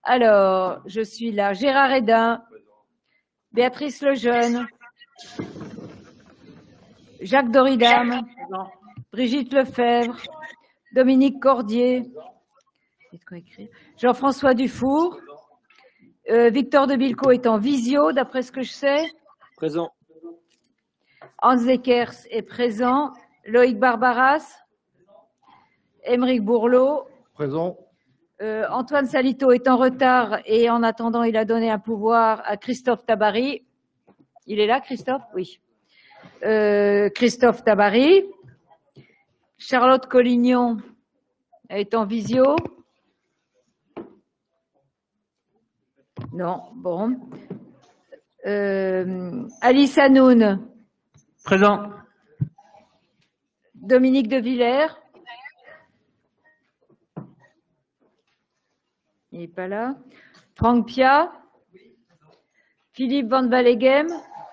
Alors, je suis là. Gérard Hédin, Béatrice Lejeune, Jacques Doridam, Brigitte Lefebvre, Dominique Cordier, Jean-François Dufour, Victor de Bilco est en visio, d'après ce que je sais. Présent. Hans Zekers est présent. Loïc Barbaras. Émeric Bourlot. Présent. Antoine Salito est en retard et en attendant, il a donné un pouvoir à Christophe Tabary. Il est là, Christophe? Oui. Christophe Tabary. Charlotte Collignon est en visio. Non, bon. Alice Hanoun. Présent. Dominique de Villers. Il n'est pas là. Franck Pia. Philippe Van Wallegem.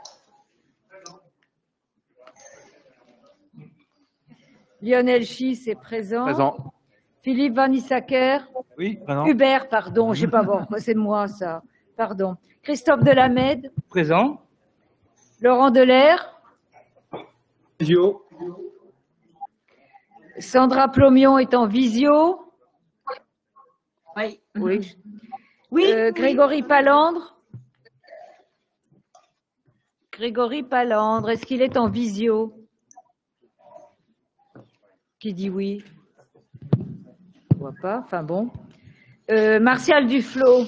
Lionel Schiss est présent. Présent. Philippe Van Issaker. Oui, présent. Hubert, pardon, je ne sais pas voir, c'est moi ça. Pardon. Christophe Delamède. Présent. Laurent Delair. Visio. Sandra Plomion est en visio. Oui. Oui. Oui. Grégory Palandre. Grégory Palandre, est-ce qu'il est en visio? Qui dit oui? Je ne vois pas, enfin bon. Martial Duflot.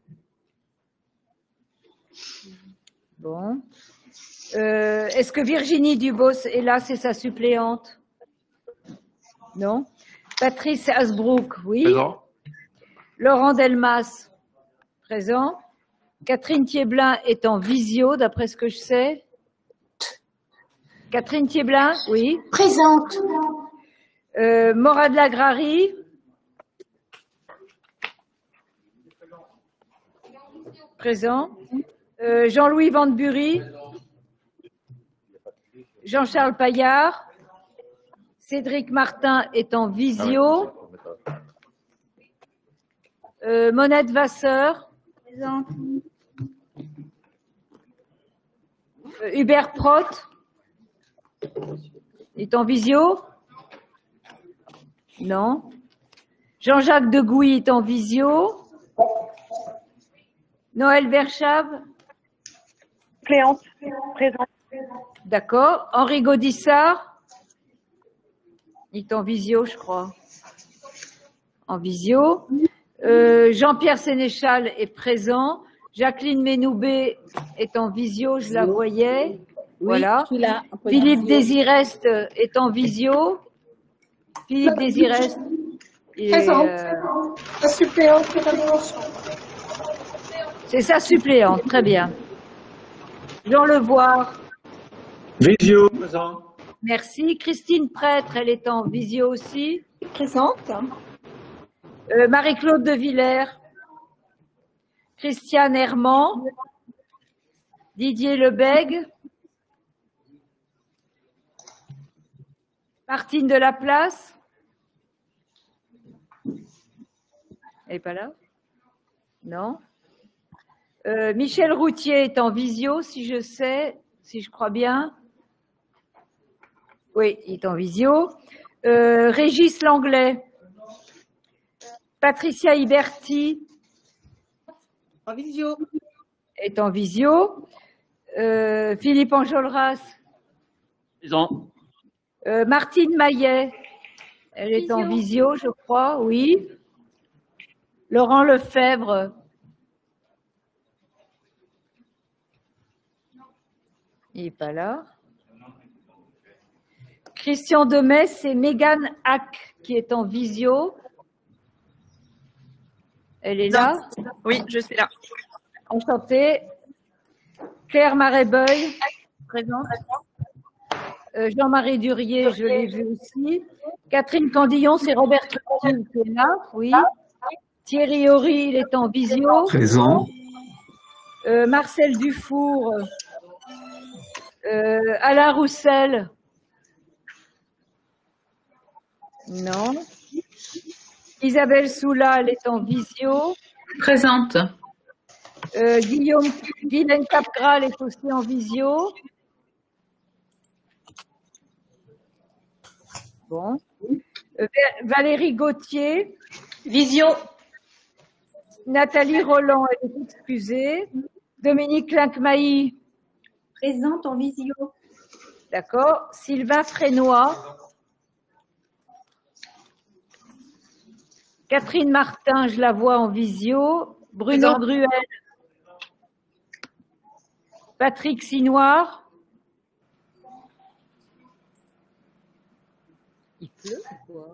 Bon. Est-ce que Virginie Dubos est là, c'est sa suppléante? Non. Patrice Hasbrook, oui. Présent. Laurent Delmas, présent. Catherine Thieblin est en visio, d'après ce que je sais. Catherine Thieblin, oui. Présente. Morad Lagrari. Présent. Jean-Louis Van Bury. Jean-Charles Paillard. Cédric Martin est en visio. Monette Vasseur. Présente. Hubert Proth est en visio. Non. Jean-Jacques Degouy est en visio. Noël Verschave. Cléante, présente. D'accord. Henri Gaudissart. Il est en visio, je crois. En visio. Jean-Pierre Sénéchal est présent. Jacqueline Ménoubé est en visio, je la voyais. Voilà. Oui, là, Philippe Désirest est en visio. Philippe Désirest. La suppléante, c'est la dimension. C'est sa suppléante, très bien. Jean Levoir. Visio. Présent. Merci. Christine Prêtre, elle est en visio aussi. Présente. Marie-Claude de Villers. Christiane Herman. Didier Lebègue. Martine Delaplace. Elle n'est pas là? Non. Michel Routier est en visio, si je sais, si je crois bien. Oui, il est en visio. Régis Langlais. Patricia Iberti. En visio. Est en visio. Philippe Enjolras. Présent. Martine Maillet. Elle est en visio, je crois, oui. Laurent Lefebvre. Il n'est pas là. Christian Demès et Mégane Hack qui est en visio. Elle est là? Oui, je suis là. Enchantée. Claire Marais-Beuil. Présente. Jean-Marie Durier, je l'ai vu aussi. Catherine Candillon, c'est Robert Trucchi qui est là, oui. Thierry Horry, il est en visio. Présent. Marcel Dufour. Alain Roussel. Non. Isabelle Soula, elle est en visio. Présente. Guillaume Guylaine Capgral est aussi en visio. Bon. Valérie Gauthier. Visio. Nathalie Roland, elle est excusée. Dominique Lincmailly. Présente en visio. D'accord. Sylvain Frénois. Catherine Martin, je la vois en visio. Bruno Présent. Druel. Patrick Sinoir. Il pleut ou quoi?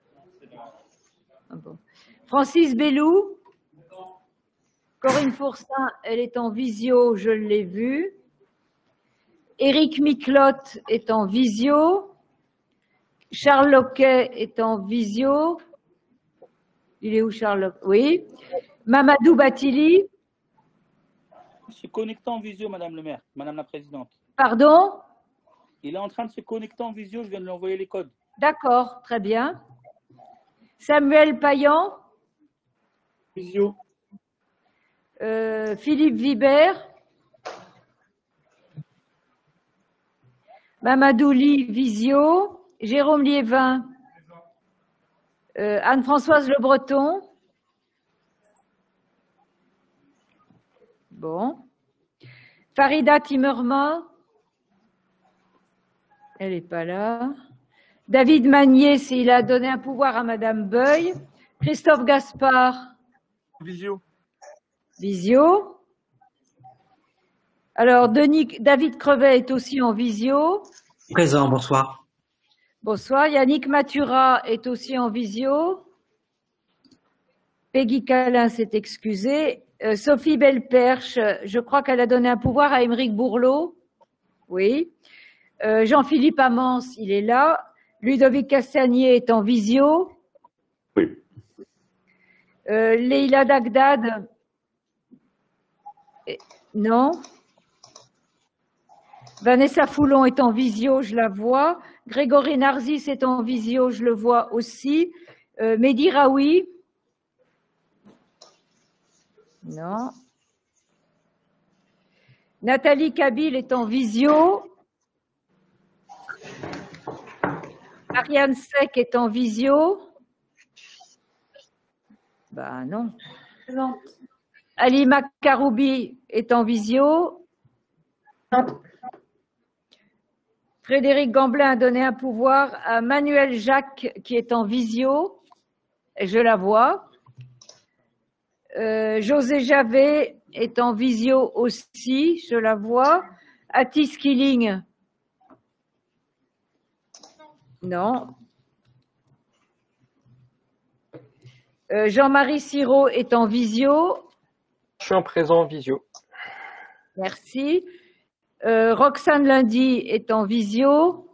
Ah bon. Francis Bellou. Corinne Fourcin, elle est en visio, je l'ai vue. Éric Miclotte est en visio. Charles Loquet est en visio. Il est où, Charles Loquet? Oui. Mamadou Batili. Il se connecte en visio, Madame le maire, Madame la Présidente. Pardon? Il est en train de se connecter en visio, je viens de lui envoyer les codes. D'accord, très bien. Samuel Payan. Visio. Philippe Vibert. Mamadou Li, visio. Jérôme Liévin. Anne-Françoise Le Breton. Bon. Farida Timmerman. Elle n'est pas là. David Magnier, s'il a donné un pouvoir à Madame Beuil. Christophe Gaspard. Visio. Visio. Alors, David Crevet est aussi en visio. Présent, bonsoir. Bonsoir. Yannick Matura est aussi en visio. Peggy Calin s'est excusée. Sophie Belperche, je crois qu'elle a donné un pouvoir à Émeric Bourlot. Oui. Jean-Philippe Amance, il est là. Ludovic Castagnier est en visio. Oui. Leïla Dagdad, non. Vanessa Foulon est en visio, je la vois. Grégory Narcisse est en visio, je le vois aussi. Mehdi Raoui, non. Nathalie Kabil est en visio. Ariane Sec est en visio. Ben non. Présente. Ali Makaroubi est en visio. Frédéric Gamblin a donné un pouvoir à Manuel Jacques qui est en visio. Je la vois. José Javet est en visio aussi. Je la vois. Atis Killing. Non. Jean-Marie Siraud est en visio. Je suis en présent visio. Merci. Roxane Lundy est en visio.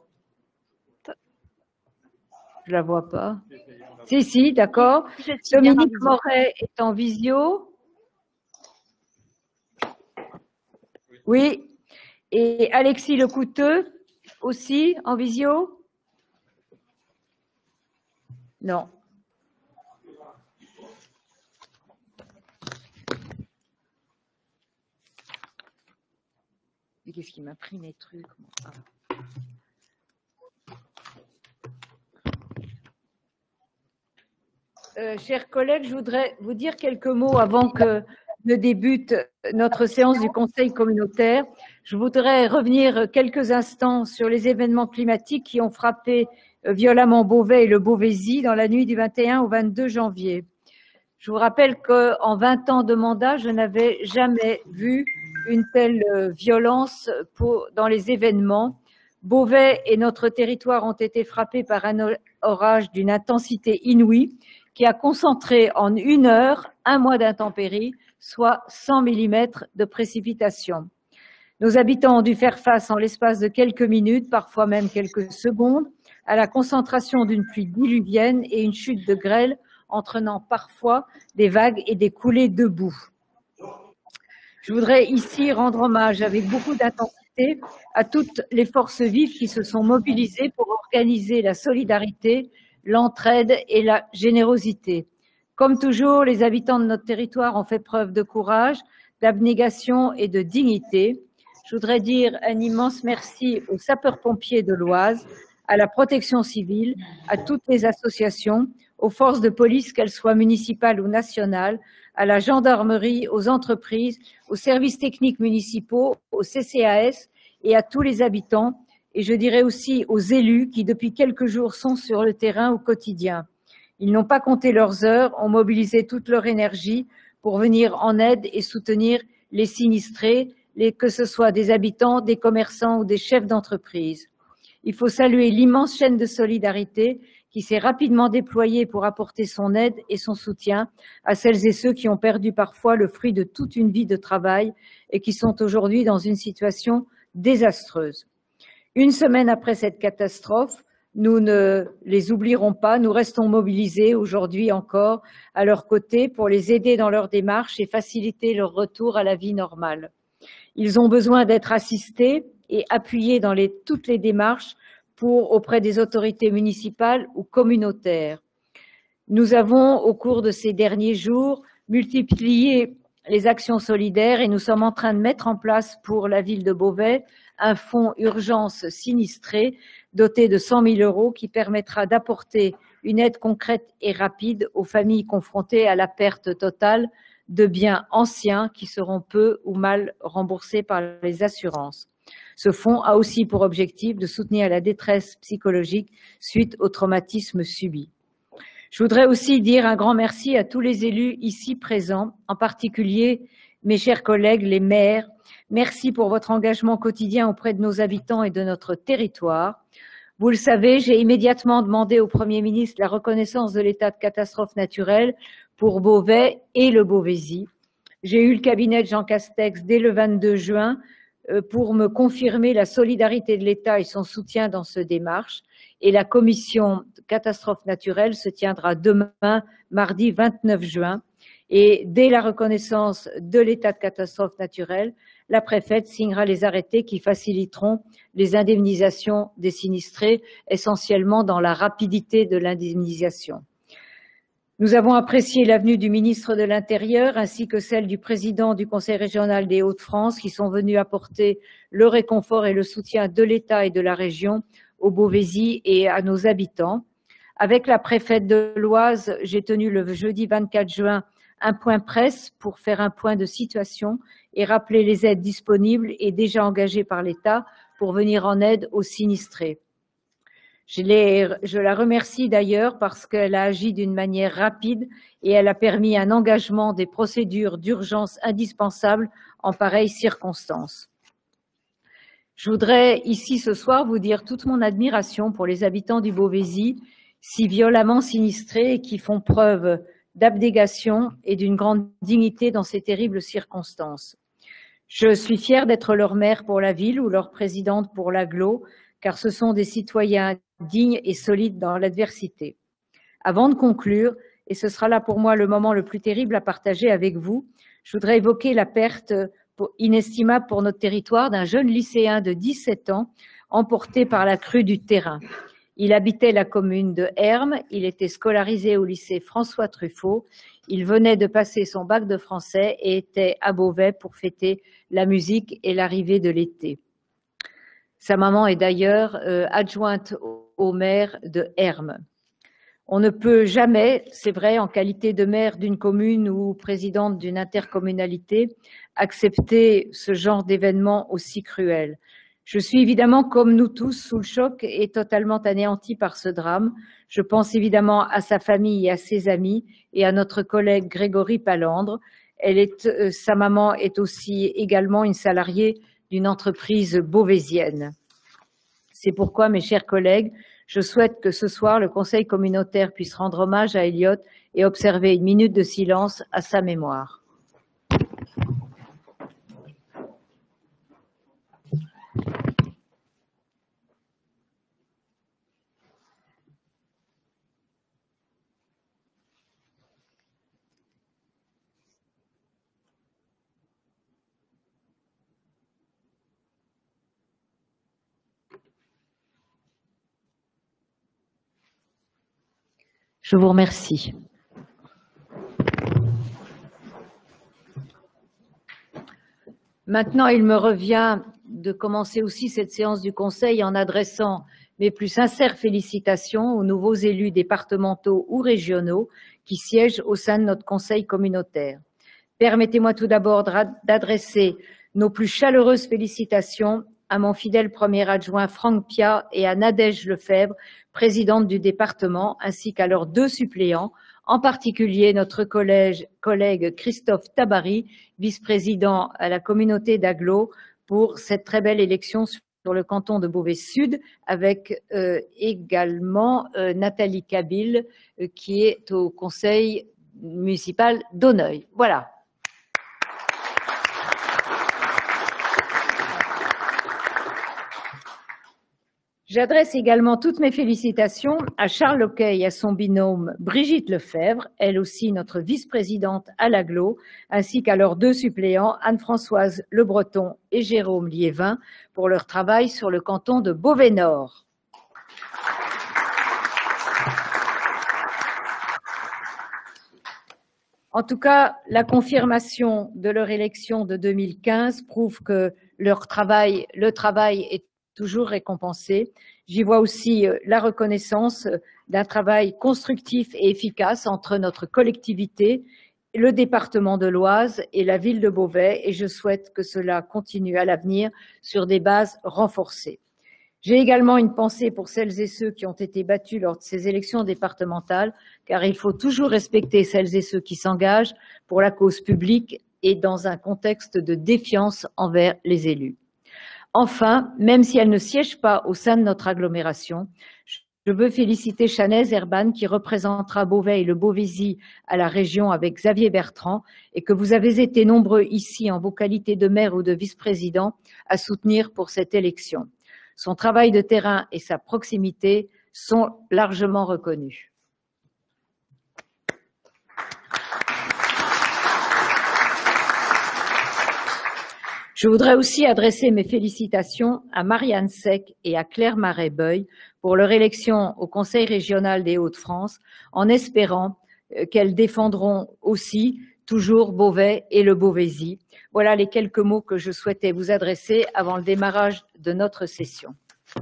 Je la vois pas. Si, d'accord. Dominique Moret est en visio. Oui. Et Alexis Lecouteux aussi en visio. Non. Mais qu'est-ce qui m'a pris mes trucs? Chers collègues, je voudrais vous dire quelques mots avant que ne débute notre séance du Conseil communautaire. Je voudrais revenir quelques instants sur les événements climatiques qui ont frappé violemment Beauvais et le Beauvaisis dans la nuit du 21 au 22 janvier. Je vous rappelle qu'en 20 ans de mandat, je n'avais jamais vu une telle violence dans les événements. Beauvais et notre territoire ont été frappés par un orage d'une intensité inouïe qui a concentré en 1 heure 1 mois d'intempéries, soit 100 mm de précipitations. Nos habitants ont dû faire face en l'espace de quelques minutes, parfois même quelques secondes, à la concentration d'une pluie diluvienne et une chute de grêle entraînant parfois des vagues et des coulées de boue. Je voudrais ici rendre hommage avec beaucoup d'intensité à toutes les forces vives qui se sont mobilisées pour organiser la solidarité, l'entraide et la générosité. Comme toujours, les habitants de notre territoire ont fait preuve de courage, d'abnégation et de dignité. Je voudrais dire un immense merci aux sapeurs-pompiers de l'Oise, à la protection civile, à toutes les associations, aux forces de police, qu'elles soient municipales ou nationales, à la gendarmerie, aux entreprises, aux services techniques municipaux, au CCAS et à tous les habitants, et je dirais aussi aux élus qui, depuis quelques jours, sont sur le terrain au quotidien. Ils n'ont pas compté leurs heures, ont mobilisé toute leur énergie pour venir en aide et soutenir les sinistrés, que ce soit des habitants, des commerçants ou des chefs d'entreprise. Il faut saluer l'immense chaîne de solidarité qui s'est rapidement déployée pour apporter son aide et son soutien à celles et ceux qui ont perdu parfois le fruit de toute une vie de travail et qui sont aujourd'hui dans une situation désastreuse. Une semaine après cette catastrophe, nous ne les oublierons pas, nous restons mobilisés aujourd'hui encore à leur côté pour les aider dans leur démarche et faciliter leur retour à la vie normale. Ils ont besoin d'être assistés et appuyés dans toutes les démarches auprès des autorités municipales ou communautaires. Nous avons, au cours de ces derniers jours, multiplié les actions solidaires et nous sommes en train de mettre en place pour la ville de Beauvais un fonds urgence sinistré doté de 100 000 € qui permettra d'apporter une aide concrète et rapide aux familles confrontées à la perte totale de biens anciens qui seront peu ou mal remboursés par les assurances. Ce fonds a aussi pour objectif de soutenir la détresse psychologique suite au traumatisme subi. Je voudrais aussi dire un grand merci à tous les élus ici présents, en particulier mes chers collègues, les maires. Merci pour votre engagement quotidien auprès de nos habitants et de notre territoire. Vous le savez, j'ai immédiatement demandé au Premier ministre la reconnaissance de l'état de catastrophe naturelle pour Beauvais et le Beauvaisis. J'ai eu le cabinet de Jean Castex dès le 22 juin pour me confirmer la solidarité de l'État et son soutien dans cette démarche. Et la commission catastrophe naturelle se tiendra demain, mardi 29 juin. Et dès la reconnaissance de l'état de catastrophe naturelle, la préfète signera les arrêtés qui faciliteront les indemnisations des sinistrés, essentiellement dans la rapidité de l'indemnisation. Nous avons apprécié l'avenue du ministre de l'Intérieur ainsi que celle du président du Conseil régional des Hauts-de-France qui sont venus apporter le réconfort et le soutien de l'État et de la région au Beauvaisis et à nos habitants. Avec la préfète de l'Oise, j'ai tenu le jeudi 24 juin un point presse pour faire un point de situation et rappeler les aides disponibles et déjà engagées par l'État pour venir en aide aux sinistrés. Je la remercie d'ailleurs parce qu'elle a agi d'une manière rapide et elle a permis un engagement des procédures d'urgence indispensables en pareilles circonstances. Je voudrais ici ce soir vous dire toute mon admiration pour les habitants du Beauvaisis, si violemment sinistrés et qui font preuve d'abnégation et d'une grande dignité dans ces terribles circonstances. Je suis fière d'être leur maire pour la ville ou leur présidente pour l'agglo, car ce sont des citoyens dignes et solides dans l'adversité. Avant de conclure, et ce sera là pour moi le moment le plus terrible à partager avec vous, je voudrais évoquer la perte inestimable pour notre territoire d'un jeune lycéen de 17 ans emporté par la crue du Thérin. Il habitait la commune de Hermes, il était scolarisé au lycée François Truffaut, il venait de passer son bac de français et était à Beauvais pour fêter la musique et l'arrivée de l'été. Sa maman est d'ailleurs adjointe au maire de Hermes. On ne peut jamais, c'est vrai, en qualité de maire d'une commune ou présidente d'une intercommunalité, accepter ce genre d'événement aussi cruel. Je suis évidemment, comme nous tous, sous le choc et totalement anéantie par ce drame. Je pense évidemment à sa famille et à ses amis et à notre collègue Grégory Palandre. Sa maman est aussi également une salariée d'une entreprise beauvaisienne. C'est pourquoi, mes chers collègues, je souhaite que ce soir, le Conseil communautaire puisse rendre hommage à Elliot et observer une minute de silence à sa mémoire. Je vous remercie. Maintenant, il me revient de commencer aussi cette séance du Conseil en adressant mes plus sincères félicitations aux nouveaux élus départementaux ou régionaux qui siègent au sein de notre Conseil communautaire. Permettez-moi tout d'abord d'adresser nos plus chaleureuses félicitations à mon fidèle premier adjoint Franck Piat et à Nadège Lefebvre, présidente du département, ainsi qu'à leurs 2 suppléants, en particulier notre collègue Christophe Tabary, vice-président à la communauté d'Aglo, pour cette très belle élection sur le canton de Beauvais-Sud, avec également Nathalie Kabil, qui est au conseil municipal d'Auneuil. Voilà. J'adresse également toutes mes félicitations à Charles Loquet et à son binôme Brigitte Lefebvre, elle aussi notre vice-présidente à l'Aglo, ainsi qu'à leurs 2 suppléants Anne-Françoise Le Breton et Jérôme Liévin pour leur travail sur le canton de Beauvais-Nord. En tout cas, la confirmation de leur élection de 2015 prouve que le travail est toujours récompensé. J'y vois aussi la reconnaissance d'un travail constructif et efficace entre notre collectivité, le département de l'Oise et la ville de Beauvais, et je souhaite que cela continue à l'avenir sur des bases renforcées. J'ai également une pensée pour celles et ceux qui ont été battus lors de ces élections départementales, car il faut toujours respecter celles et ceux qui s'engagent pour la cause publique et dans un contexte de défiance envers les élus. Enfin, même si elle ne siège pas au sein de notre agglomération, je veux féliciter Chanez Herban qui représentera Beauvais et le Beauvaisis à la région avec Xavier Bertrand et que vous avez été nombreux ici en vos qualités de maire ou de vice-président à soutenir pour cette élection. Son travail de terrain et sa proximité sont largement reconnus. Je voudrais aussi adresser mes félicitations à Marianne Sec et à Claire Marais-Beuil pour leur élection au Conseil régional des Hauts-de-France, en espérant qu'elles défendront aussi toujours Beauvais et le Beauvaisis. Voilà les quelques mots que je souhaitais vous adresser avant le démarrage de notre session.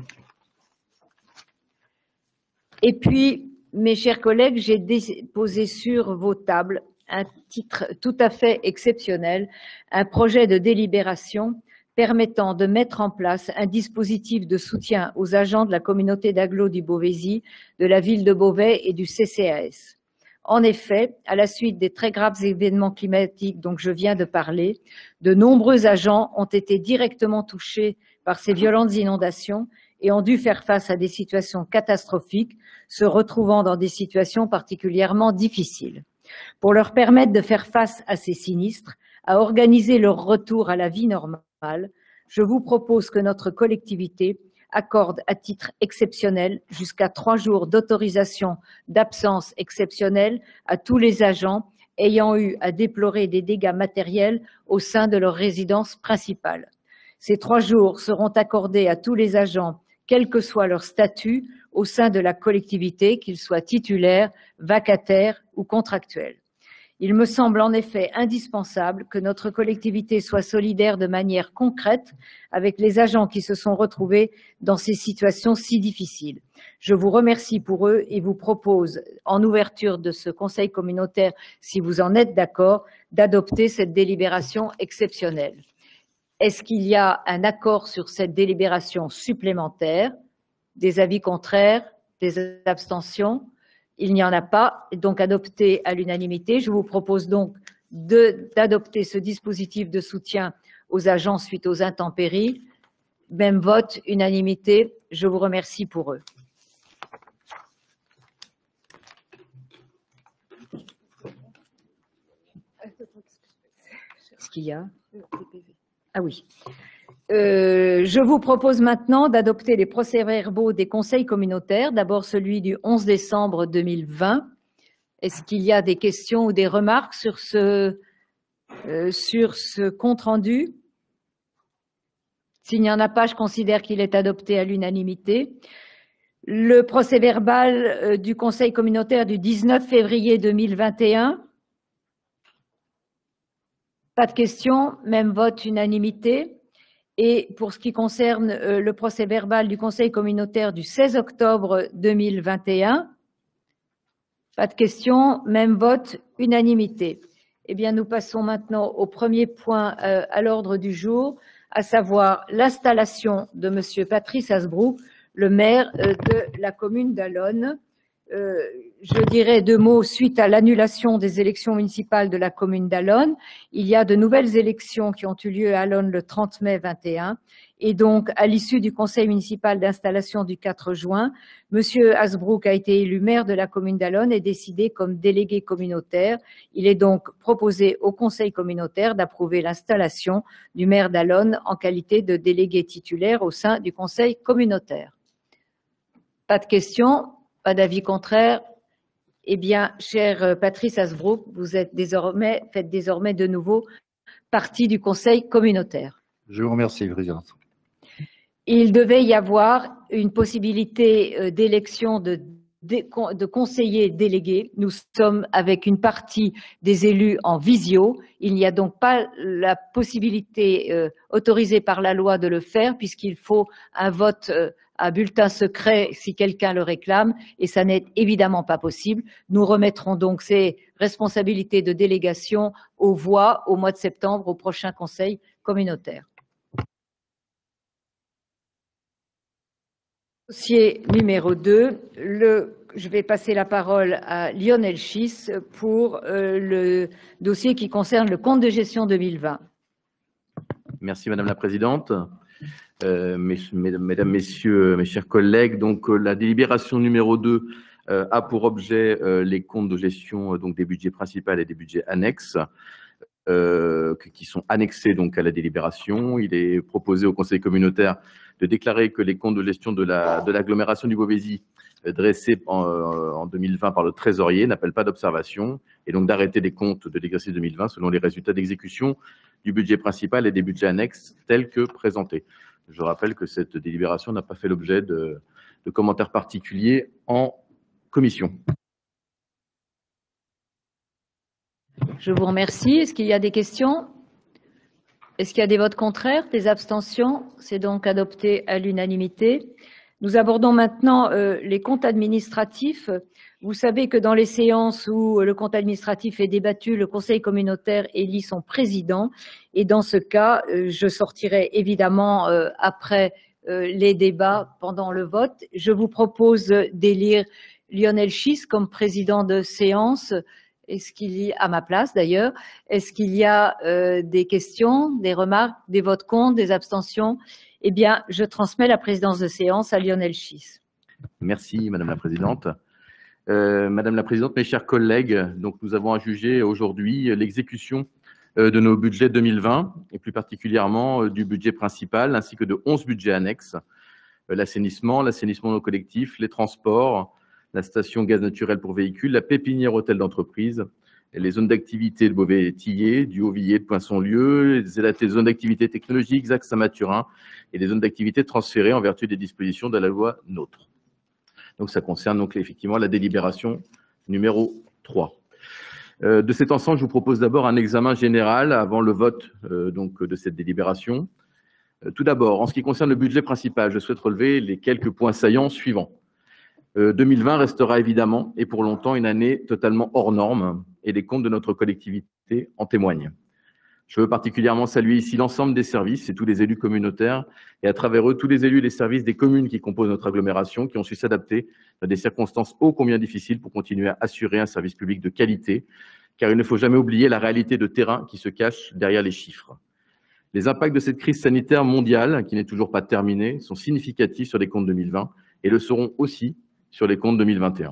Et puis, mes chers collègues, j'ai déposé sur vos tables un titre tout à fait exceptionnel, un projet de délibération permettant de mettre en place un dispositif de soutien aux agents de la communauté d'agglo du Beauvaisis, de la ville de Beauvais et du CCAS. En effet, à la suite des très graves événements climatiques dont je viens de parler, de nombreux agents ont été directement touchés par ces violentes inondations et ont dû faire face à des situations catastrophiques, se retrouvant dans des situations particulièrement difficiles. Pour leur permettre de faire face à ces sinistres, à organiser leur retour à la vie normale, je vous propose que notre collectivité accorde à titre exceptionnel jusqu'à 3 jours d'autorisation d'absence exceptionnelle à tous les agents ayant eu à déplorer des dégâts matériels au sein de leur résidence principale. Ces 3 jours seront accordés à tous les agents, quel que soit leur statut, au sein de la collectivité, qu'ils soient titulaires, vacataires ou contractuels. Il me semble en effet indispensable que notre collectivité soit solidaire de manière concrète avec les agents qui se sont retrouvés dans ces situations si difficiles. Je vous remercie pour eux et vous propose, en ouverture de ce conseil communautaire, si vous en êtes d'accord, d'adopter cette délibération exceptionnelle. Est-ce qu'il y a un accord sur cette délibération supplémentaire? Des avis contraires? Des abstentions? Il n'y en a pas, donc adopté à l'unanimité. Je vous propose donc d'adopter ce dispositif de soutien aux agents suite aux intempéries. Même vote, unanimité. Je vous remercie pour eux. Est-ce qu'il y a? Ah oui. Je vous propose maintenant d'adopter les procès-verbaux des conseils communautaires. D'abord celui du 11 décembre 2020. Est-ce qu'il y a des questions ou des remarques sur ce compte-rendu? S'il n'y en a pas, je considère qu'il est adopté à l'unanimité. Le procès-verbal du conseil communautaire du 19 février 2021. Pas de questions, même vote, unanimité. Et pour ce qui concerne le procès-verbal du Conseil communautaire du 16 octobre 2021, pas de questions, même vote, unanimité. Eh bien, nous passons maintenant au premier point à l'ordre du jour, à savoir l'installation de Monsieur Patrice Hasbrouck, le maire de la commune d'Allonnes. Je dirais 2 mots suite à l'annulation des élections municipales de la commune d'Allonnes. Il y a de nouvelles élections qui ont eu lieu à Allonnes le 30 mai 21. Et donc, à l'issue du conseil municipal d'installation du 4 juin, Monsieur Hasbrouck a été élu maire de la commune d'Allonnes et décidé comme délégué communautaire. Il est donc proposé au conseil communautaire d'approuver l'installation du maire d'Allonnes en qualité de délégué titulaire au sein du conseil communautaire. Pas de questions, pas d'avis contraire. Eh bien, cher Patrice Hasbrouck, vous faites désormais de nouveau partie du conseil communautaire. Je vous remercie, Présidente. Il devait y avoir une possibilité d'élection de conseillers délégués. Nous sommes avec une partie des élus en visio. Il n'y a donc pas la possibilité autorisée par la loi de le faire puisqu'il faut un vote à bulletin secret si quelqu'un le réclame et ça n'est évidemment pas possible. Nous remettrons donc ces responsabilités de délégation aux voix au mois de septembre au prochain conseil communautaire. Dossier numéro 2, je vais passer la parole à Lionel Schiss pour le dossier qui concerne le compte de gestion 2020. Merci Madame la Présidente. Mesdames, Messieurs, mes chers collègues, donc la délibération numéro 2 a pour objet les comptes de gestion donc des budgets principaux et des budgets annexes qui sont annexés donc à la délibération. Il est proposé au Conseil communautaire de déclarer que les comptes de gestion de l'agglomération du Beauvaisis dressés en 2020 par le trésorier n'appellent pas d'observation et donc d'arrêter les comptes de l'exercice 2020 selon les résultats d'exécution du budget principal et des budgets annexes tels que présentés. Je rappelle que cette délibération n'a pas fait l'objet de commentaires particuliers en commission. Je vous remercie. Est-ce qu'il y a des questions? Est-ce qu'il y a des votes contraires, des abstentions? C'est donc adopté à l'unanimité. Nous abordons maintenant les comptes administratifs. Vous savez que dans les séances où le compte administratif est débattu, le conseil communautaire élit son président. Et dans ce cas, je sortirai évidemment après les débats pendant le vote. Je vous propose d'élire Lionel Schiss comme président de séance. Est-ce qu'il y a, à ma place d'ailleurs, est-ce qu'il y a des questions, des remarques, des votes contre, des abstentions? Eh bien, je transmets la présidence de séance à Lionel Schiss. Merci Madame la Présidente. Madame la Présidente, mes chers collègues, donc nous avons à juger aujourd'hui l'exécution de nos budgets 2020 et plus particulièrement du budget principal ainsi que de 11 budgets annexes, l'assainissement non collectif, les transports, la station gaz naturel pour véhicules, la pépinière hôtel d'entreprise, les zones d'activité de Beauvais-Tillé, du Haut-Villiers, de Poinçon-Lieu, les zones d'activité technologique, Zac Saint-Mathurin et les zones d'activité transférées en vertu des dispositions de la loi NOTRe. Donc ça concerne donc effectivement la délibération numéro 3. De cet ensemble, je vous propose d'abord un examen général avant le vote donc de cette délibération. Tout d'abord, en ce qui concerne le budget principal, je souhaite relever les quelques points saillants suivants. 2020 restera évidemment et pour longtemps une année totalement hors norme et les comptes de notre collectivité en témoignent. Je veux particulièrement saluer ici l'ensemble des services et tous les élus communautaires et à travers eux tous les élus des services des communes qui composent notre agglomération qui ont su s'adapter à des circonstances ô combien difficiles pour continuer à assurer un service public de qualité car il ne faut jamais oublier la réalité de terrain qui se cache derrière les chiffres. Les impacts de cette crise sanitaire mondiale qui n'est toujours pas terminée sont significatifs sur les comptes 2020 et le seront aussi sur les comptes 2021.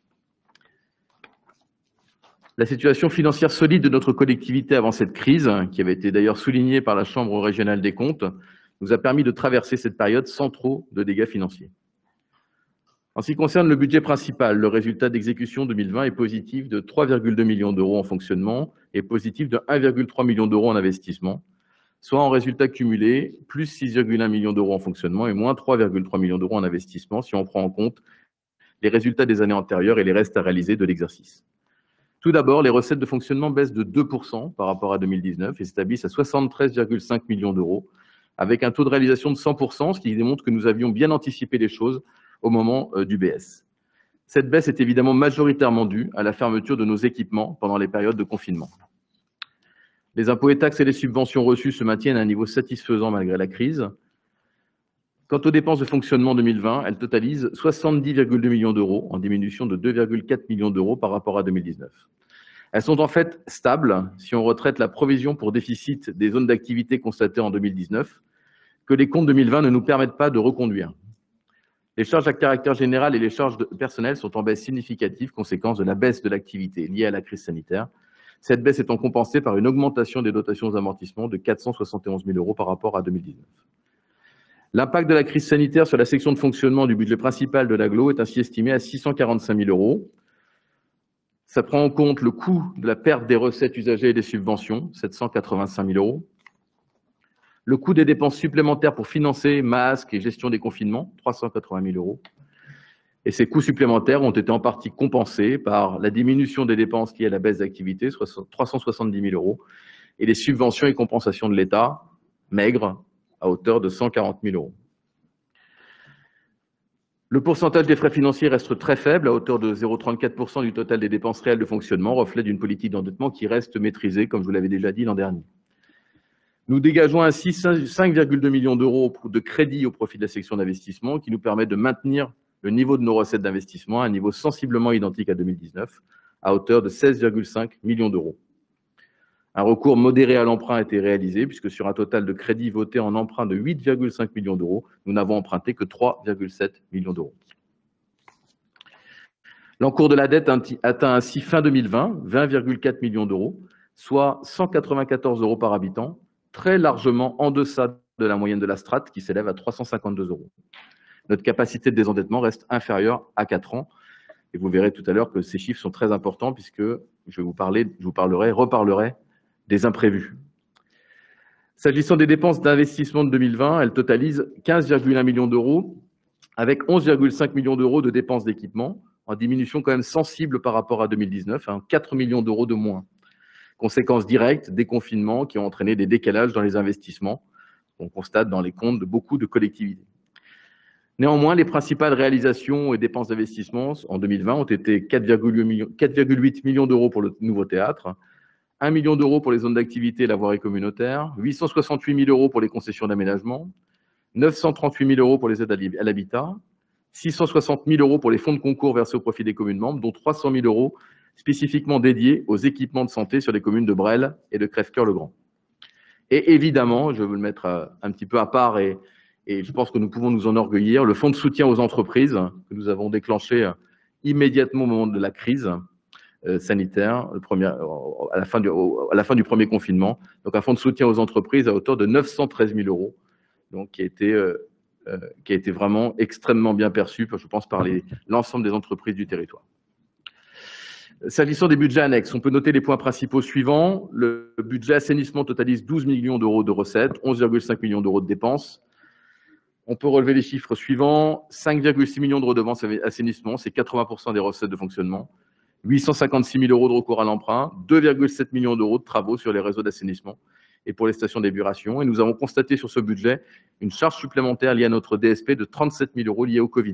La situation financière solide de notre collectivité avant cette crise, qui avait été d'ailleurs soulignée par la Chambre régionale des comptes, nous a permis de traverser cette période sans trop de dégâts financiers. En ce qui concerne le budget principal, le résultat d'exécution 2020 est positif de 3,2 millions d'euros en fonctionnement et positif de 1,3 million d'euros en investissement, soit en résultat cumulé, plus 6,1 millions d'euros en fonctionnement et moins 3,3 millions d'euros en investissement si on prend en compte les résultats des années antérieures et les restes à réaliser de l'exercice. Tout d'abord, les recettes de fonctionnement baissent de 2% par rapport à 2019 et s'établissent à 73,5 millions d'euros, avec un taux de réalisation de 100%, ce qui démontre que nous avions bien anticipé les choses au moment du BS. Cette baisse est évidemment majoritairement due à la fermeture de nos équipements pendant les périodes de confinement. Les impôts et taxes et les subventions reçues se maintiennent à un niveau satisfaisant malgré la crise. Quant aux dépenses de fonctionnement 2020, elles totalisent 70,2 millions d'euros, en diminution de 2,4 millions d'euros par rapport à 2019. Elles sont en fait stables si on retraite la provision pour déficit des zones d'activité constatées en 2019, que les comptes 2020 ne nous permettent pas de reconduire. Les charges à caractère général et les charges personnelles sont en baisse significative, conséquence de la baisse de l'activité liée à la crise sanitaire. Cette baisse étant compensée par une augmentation des dotations aux amortissements de 471 000 euros par rapport à 2019. L'impact de la crise sanitaire sur la section de fonctionnement du budget principal de l'agglo est ainsi estimé à 645 000 euros. Ça prend en compte le coût de la perte des recettes usagées et des subventions, 785 000 euros. Le coût des dépenses supplémentaires pour financer masques et gestion des confinements, 380 000 euros. Et ces coûts supplémentaires ont été en partie compensés par la diminution des dépenses liées à la baisse d'activité, 370 000 euros, et les subventions et compensations de l'État, maigres, à hauteur de 140 000 euros. Le pourcentage des frais financiers reste très faible, à hauteur de 0,34% du total des dépenses réelles de fonctionnement, reflet d'une politique d'endettement qui reste maîtrisée, comme je vous l'avais déjà dit l'an dernier. Nous dégageons ainsi 5,2 millions d'euros de crédit au profit de la section d'investissement, qui nous permet de maintenir le niveau de nos recettes d'investissement à un niveau sensiblement identique à 2019, à hauteur de 16,5 millions d'euros. Un recours modéré à l'emprunt a été réalisé, puisque sur un total de crédits votés en emprunt de 8,5 millions d'euros, nous n'avons emprunté que 3,7 millions d'euros. L'encours de la dette atteint ainsi fin 2020 20,4 millions d'euros, soit 194 euros par habitant, très largement en deçà de la moyenne de la strate qui s'élève à 352 euros. Notre capacité de désendettement reste inférieure à 4 ans. Et vous verrez tout à l'heure que ces chiffres sont très importants puisque je reparlerai des imprévus. S'agissant des dépenses d'investissement de 2020, elles totalisent 15,1 millions d'euros avec 11,5 millions d'euros de dépenses d'équipement, en diminution quand même sensible par rapport à 2019, 4 millions d'euros de moins. Conséquences directes des confinements qui ont entraîné des décalages dans les investissements qu'on constate dans les comptes de beaucoup de collectivités. Néanmoins, les principales réalisations et dépenses d'investissement en 2020 ont été 4,8 millions d'euros pour le nouveau théâtre, 1 million d'euros pour les zones d'activité et la voirie communautaire, 868 000 euros pour les concessions d'aménagement, 938 000 euros pour les aides à l'habitat, 660 000 euros pour les fonds de concours versés au profit des communes membres, dont 300 000 euros spécifiquement dédiés aux équipements de santé sur les communes de Bresles et de Crèvecœur-le-Grand. Et évidemment, je vais le mettre un petit peu à part et je pense que nous pouvons nous enorgueillir, le fonds de soutien aux entreprises que nous avons déclenché immédiatement au moment de la crise sanitaire, à la fin du premier confinement. Donc un fonds de soutien aux entreprises à hauteur de 913 000 euros, donc qui a été vraiment extrêmement bien perçu, je pense, par l'ensemble des entreprises du territoire. S'agissant des budgets annexes, on peut noter les points principaux suivants. Le budget assainissement totalise 12 millions d'euros de recettes, 11,5 millions d'euros de dépenses. On peut relever les chiffres suivants. 5,6 millions de redevances assainissement, c'est 80% des recettes de fonctionnement. 856 000 euros de recours à l'emprunt, 2,7 millions d'euros de travaux sur les réseaux d'assainissement et pour les stations d'épuration. Et nous avons constaté sur ce budget une charge supplémentaire liée à notre DSP de 37 000 euros liée au Covid.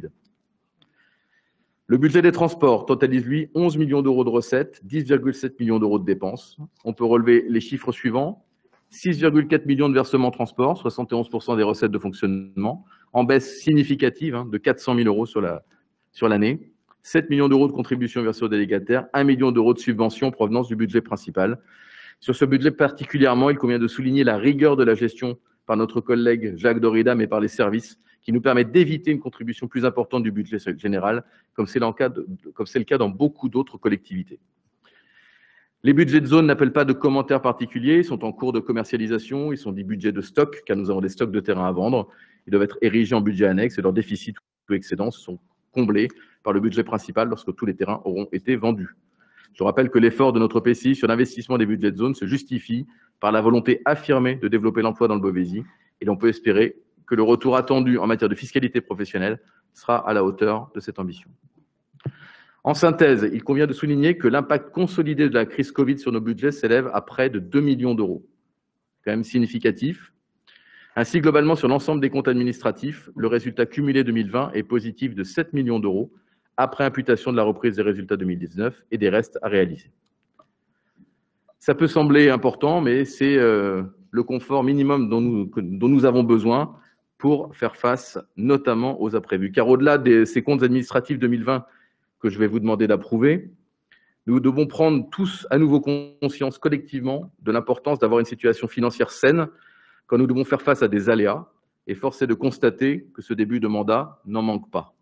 Le budget des transports totalise, lui, 11 millions d'euros de recettes, 10,7 millions d'euros de dépenses. On peut relever les chiffres suivants. 6,4 millions de versements transport, 71% des recettes de fonctionnement, en baisse significative de 400 000 euros sur l'année. 7 millions d'euros de contributions versées aux délégataires, 1 million d'euros de subventions en provenance du budget principal. Sur ce budget particulièrement, il convient de souligner la rigueur de la gestion par notre collègue Jacques Dorida, mais par les services, qui nous permet d'éviter une contribution plus importante du budget général, comme c'est le cas dans beaucoup d'autres collectivités. Les budgets de zone n'appellent pas de commentaires particuliers, ils sont en cours de commercialisation, ils sont des budgets de stock, car nous avons des stocks de terrain à vendre. Ils doivent être érigés en budget annexe et leurs déficits ou excédents sont comblés par le budget principal lorsque tous les terrains auront été vendus. Je rappelle que l'effort de notre PCI sur l'investissement des budgets de zone se justifie par la volonté affirmée de développer l'emploi dans le Beauvaisis et l'on peut espérer que le retour attendu en matière de fiscalité professionnelle sera à la hauteur de cette ambition. En synthèse, il convient de souligner que l'impact consolidé de la crise Covid sur nos budgets s'élève à près de 2 millions d'euros. Quand même significatif. Ainsi, globalement, sur l'ensemble des comptes administratifs, le résultat cumulé 2020 est positif de 7 millions d'euros, après imputation de la reprise des résultats 2019 et des restes à réaliser. Ça peut sembler important, mais c'est le confort minimum dont nous avons besoin pour faire face notamment aux imprévus. Car au-delà de ces comptes administratifs 2020 que je vais vous demander d'approuver, nous devons prendre tous à nouveau conscience collectivement de l'importance d'avoir une situation financière saine quand nous devons faire face à des aléas, et force est de constater que ce début de mandat n'en manque pas.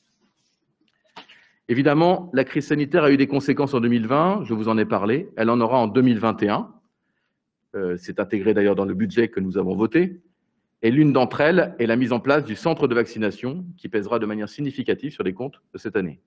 Évidemment, la crise sanitaire a eu des conséquences en 2020, je vous en ai parlé, elle en aura en 2021, c'est intégré d'ailleurs dans le budget que nous avons voté, et l'une d'entre elles est la mise en place du centre de vaccination qui pèsera de manière significative sur les comptes de cette année.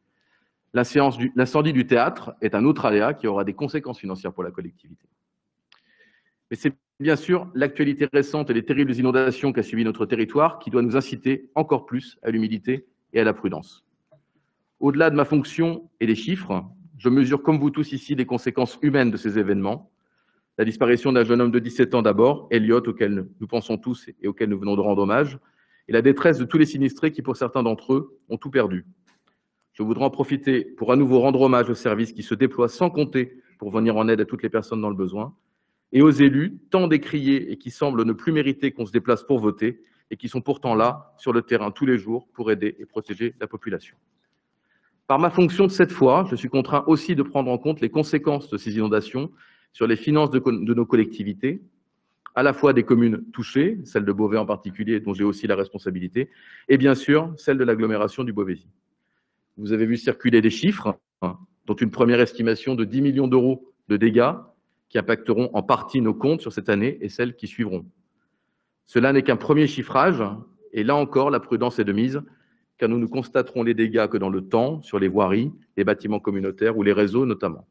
L'incendie du théâtre est un autre aléa qui aura des conséquences financières pour la collectivité. Mais c'est bien sûr l'actualité récente et les terribles inondations qu'a suivi notre territoire qui doit nous inciter encore plus à l'humilité et à la prudence. Au-delà de ma fonction et des chiffres, je mesure comme vous tous ici les conséquences humaines de ces événements. La disparition d'un jeune homme de 17 ans d'abord, Elliot, auquel nous pensons tous et auquel nous venons de rendre hommage, et la détresse de tous les sinistrés qui, pour certains d'entre eux, ont tout perdu. Je voudrais en profiter pour à nouveau rendre hommage aux services qui se déploient sans compter pour venir en aide à toutes les personnes dans le besoin, et aux élus, tant décriés et qui semblent ne plus mériter qu'on se déplace pour voter, et qui sont pourtant là, sur le terrain, tous les jours, pour aider et protéger la population. Par ma fonction de cette fois, je suis contraint aussi de prendre en compte les conséquences de ces inondations sur les finances de nos collectivités, à la fois des communes touchées, celle de Beauvais en particulier, dont j'ai aussi la responsabilité, et bien sûr, celle de l'agglomération du Beauvaisis. Vous avez vu circuler des chiffres, dont une première estimation de 10 millions d'euros de dégâts qui impacteront en partie nos comptes sur cette année et celles qui suivront. Cela n'est qu'un premier chiffrage, et là encore, la prudence est de mise, car nous ne constaterons les dégâts que dans le temps, sur les voiries, les bâtiments communautaires ou les réseaux notamment.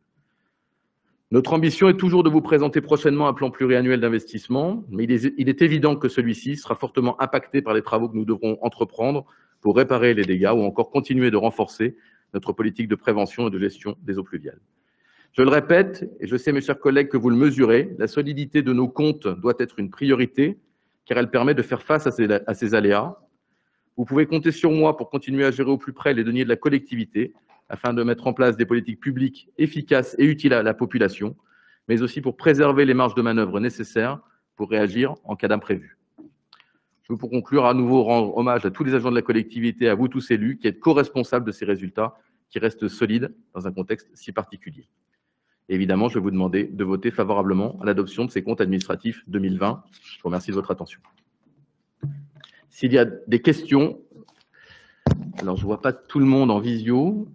Notre ambition est toujours de vous présenter prochainement un plan pluriannuel d'investissement, mais il est évident que celui-ci sera fortement impacté par les travaux que nous devrons entreprendre pour réparer les dégâts ou encore continuer de renforcer notre politique de prévention et de gestion des eaux pluviales. Je le répète, et je sais, mes chers collègues, que vous le mesurez, la solidité de nos comptes doit être une priorité, car elle permet de faire face à ces aléas. Vous pouvez compter sur moi pour continuer à gérer au plus près les deniers de la collectivité, afin de mettre en place des politiques publiques efficaces et utiles à la population, mais aussi pour préserver les marges de manœuvre nécessaires pour réagir en cas d'imprévu. Je veux pour conclure à nouveau rendre hommage à tous les agents de la collectivité, à vous tous élus, qui êtes co-responsables de ces résultats qui restent solides dans un contexte si particulier. Et évidemment, je vais vous demander de voter favorablement à l'adoption de ces comptes administratifs 2020. Je vous remercie de votre attention. S'il y a des questions, alors je ne vois pas tout le monde en visio.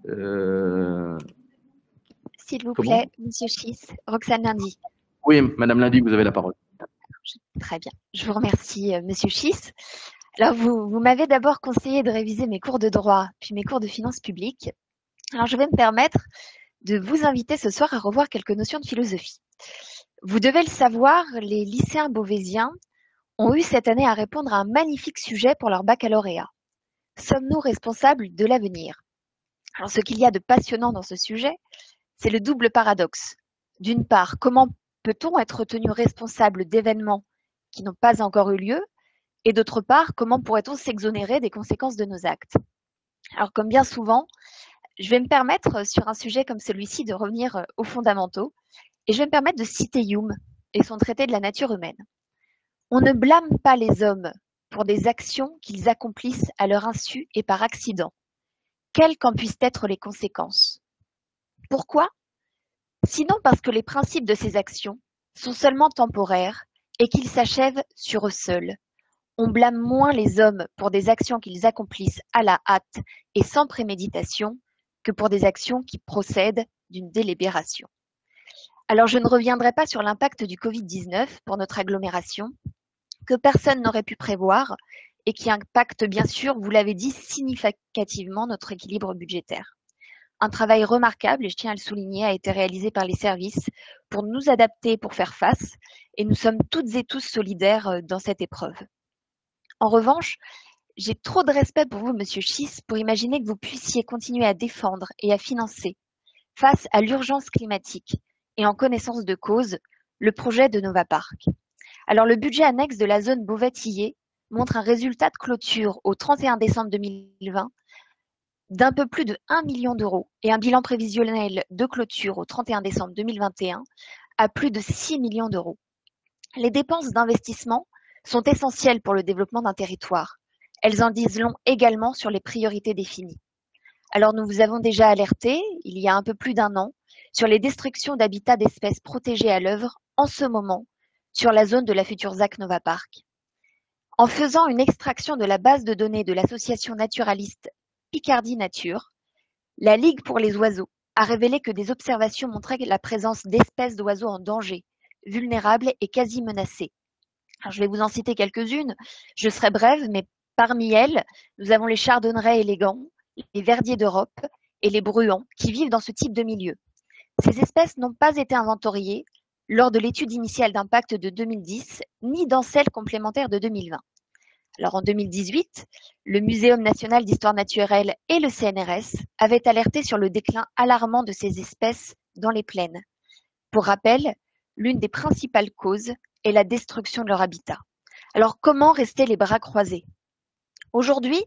S'il vous plaît, Monsieur Schiss, Roxane Lundy. Oui, Madame Lundy, vous avez la parole. Très bien. Je vous remercie, Monsieur Schiss. Alors, vous m'avez d'abord conseillé de réviser mes cours de droit, puis mes cours de finances publiques. Alors, je vais me permettre de vous inviter ce soir à revoir quelques notions de philosophie. Vous devez le savoir, les lycéens beauvaisiens ont eu cette année à répondre à un magnifique sujet pour leur baccalauréat. Sommes-nous responsables de l'avenir? Alors, ce qu'il y a de passionnant dans ce sujet, c'est le double paradoxe. D'une part, comment peut-on être tenu responsable d'événements qui n'ont pas encore eu lieu? Et d'autre part, comment pourrait-on s'exonérer des conséquences de nos actes? Alors, comme bien souvent, je vais me permettre, sur un sujet comme celui-ci, de revenir aux fondamentaux, et je vais me permettre de citer Hume et son traité de la nature humaine. On ne blâme pas les hommes pour des actions qu'ils accomplissent à leur insu et par accident, quelles qu'en puissent être les conséquences. Pourquoi? Sinon parce que les principes de ces actions sont seulement temporaires et qu'ils s'achèvent sur eux seuls. On blâme moins les hommes pour des actions qu'ils accomplissent à la hâte et sans préméditation que pour des actions qui procèdent d'une délibération. Alors je ne reviendrai pas sur l'impact du Covid-19 pour notre agglomération, que personne n'aurait pu prévoir et qui impacte bien sûr, vous l'avez dit, significativement notre équilibre budgétaire. Un travail remarquable, et je tiens à le souligner, a été réalisé par les services pour nous adapter, pour faire face, et nous sommes toutes et tous solidaires dans cette épreuve. En revanche, j'ai trop de respect pour vous, Monsieur Schiss, pour imaginer que vous puissiez continuer à défendre et à financer, face à l'urgence climatique et en connaissance de cause, le projet de Nova Park. Alors, le budget annexe de la zone Beauvais-Tillé montre un résultat de clôture au 31 décembre 2020 d'un peu plus de 1 million d'euros et un bilan prévisionnel de clôture au 31 décembre 2021 à plus de 6 millions d'euros. Les dépenses d'investissement sont essentielles pour le développement d'un territoire. Elles en disent long également sur les priorités définies. Alors nous vous avons déjà alerté, il y a un peu plus d'1 an, sur les destructions d'habitats d'espèces protégées à l'œuvre en ce moment sur la zone de la future ZAC Nova Park. En faisant une extraction de la base de données de l'association naturaliste Picardie Nature, la Ligue pour les oiseaux a révélé que des observations montraient la présence d'espèces d'oiseaux en danger, vulnérables et quasi menacées. Alors, je vais vous en citer quelques-unes, je serai brève, mais parmi elles, nous avons les chardonnerets élégants, les verdiers d'Europe et les bruants qui vivent dans ce type de milieu. Ces espèces n'ont pas été inventoriées lors de l'étude initiale d'impact de 2010, ni dans celle complémentaire de 2020. Alors en 2018, le Muséum national d'histoire naturelle et le CNRS avaient alerté sur le déclin alarmant de ces espèces dans les plaines. Pour rappel, l'une des principales causes est la destruction de leur habitat. Alors comment rester les bras croisés? Aujourd'hui,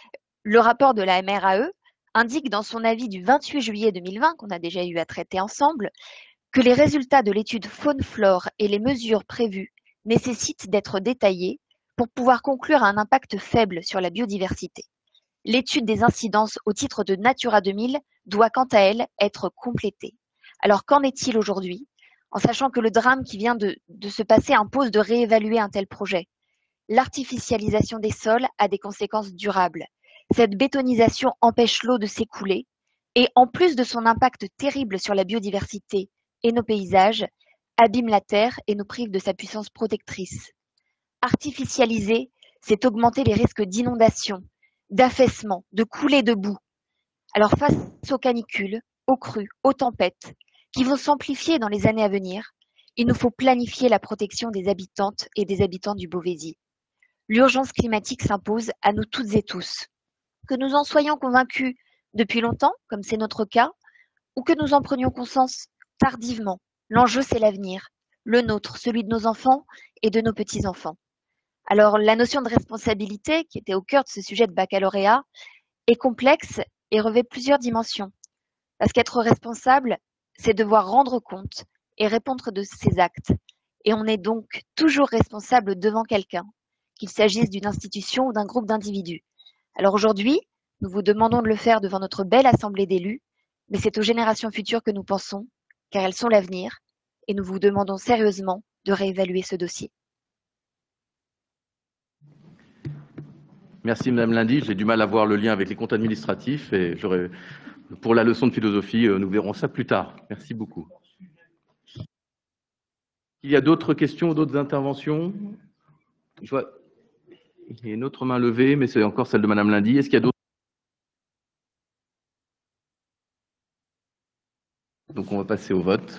le rapport de la MRAE indique dans son avis du 28 juillet 2020, qu'on a déjà eu à traiter ensemble, que les résultats de l'étude faune-flore et les mesures prévues nécessitent d'être détaillés pour pouvoir conclure à un impact faible sur la biodiversité. L'étude des incidences au titre de Natura 2000 doit quant à elle être complétée. Alors qu'en est-il aujourd'hui, en sachant que le drame qui vient de se passer impose de réévaluer un tel projet? L'artificialisation des sols a des conséquences durables. Cette bétonisation empêche l'eau de s'écouler et, en plus de son impact terrible sur la biodiversité et nos paysages, abîme la terre et nous prive de sa puissance protectrice. Artificialiser, c'est augmenter les risques d'inondation, d'affaissement, de coulée de boue. Alors face aux canicules, aux crues, aux tempêtes, qui vont s'amplifier dans les années à venir, il nous faut planifier la protection des habitantes et des habitants du Beauvaisis. L'urgence climatique s'impose à nous toutes et tous. Que nous en soyons convaincus depuis longtemps, comme c'est notre cas, ou que nous en prenions conscience tardivement, l'enjeu c'est l'avenir, le nôtre, celui de nos enfants et de nos petits-enfants. Alors la notion de responsabilité, qui était au cœur de ce sujet de baccalauréat, est complexe et revêt plusieurs dimensions. Parce qu'être responsable, c'est devoir rendre compte et répondre de ses actes. Et on est donc toujours responsable devant quelqu'un, qu'il s'agisse d'une institution ou d'un groupe d'individus. Alors aujourd'hui, nous vous demandons de le faire devant notre belle assemblée d'élus, mais c'est aux générations futures que nous pensons, car elles sont l'avenir, et nous vous demandons sérieusement de réévaluer ce dossier. Merci Madame Lundy. J'ai du mal à voir le lien avec les comptes administratifs et pour la leçon de philosophie, nous verrons ça plus tard. Merci beaucoup. Il y a d'autres questions ou d'autres interventions? Je vois, il y a une autre main levée, mais c'est encore celle de Madame Lundy. Est-ce qu'il y a d'autres? Donc on va passer au vote.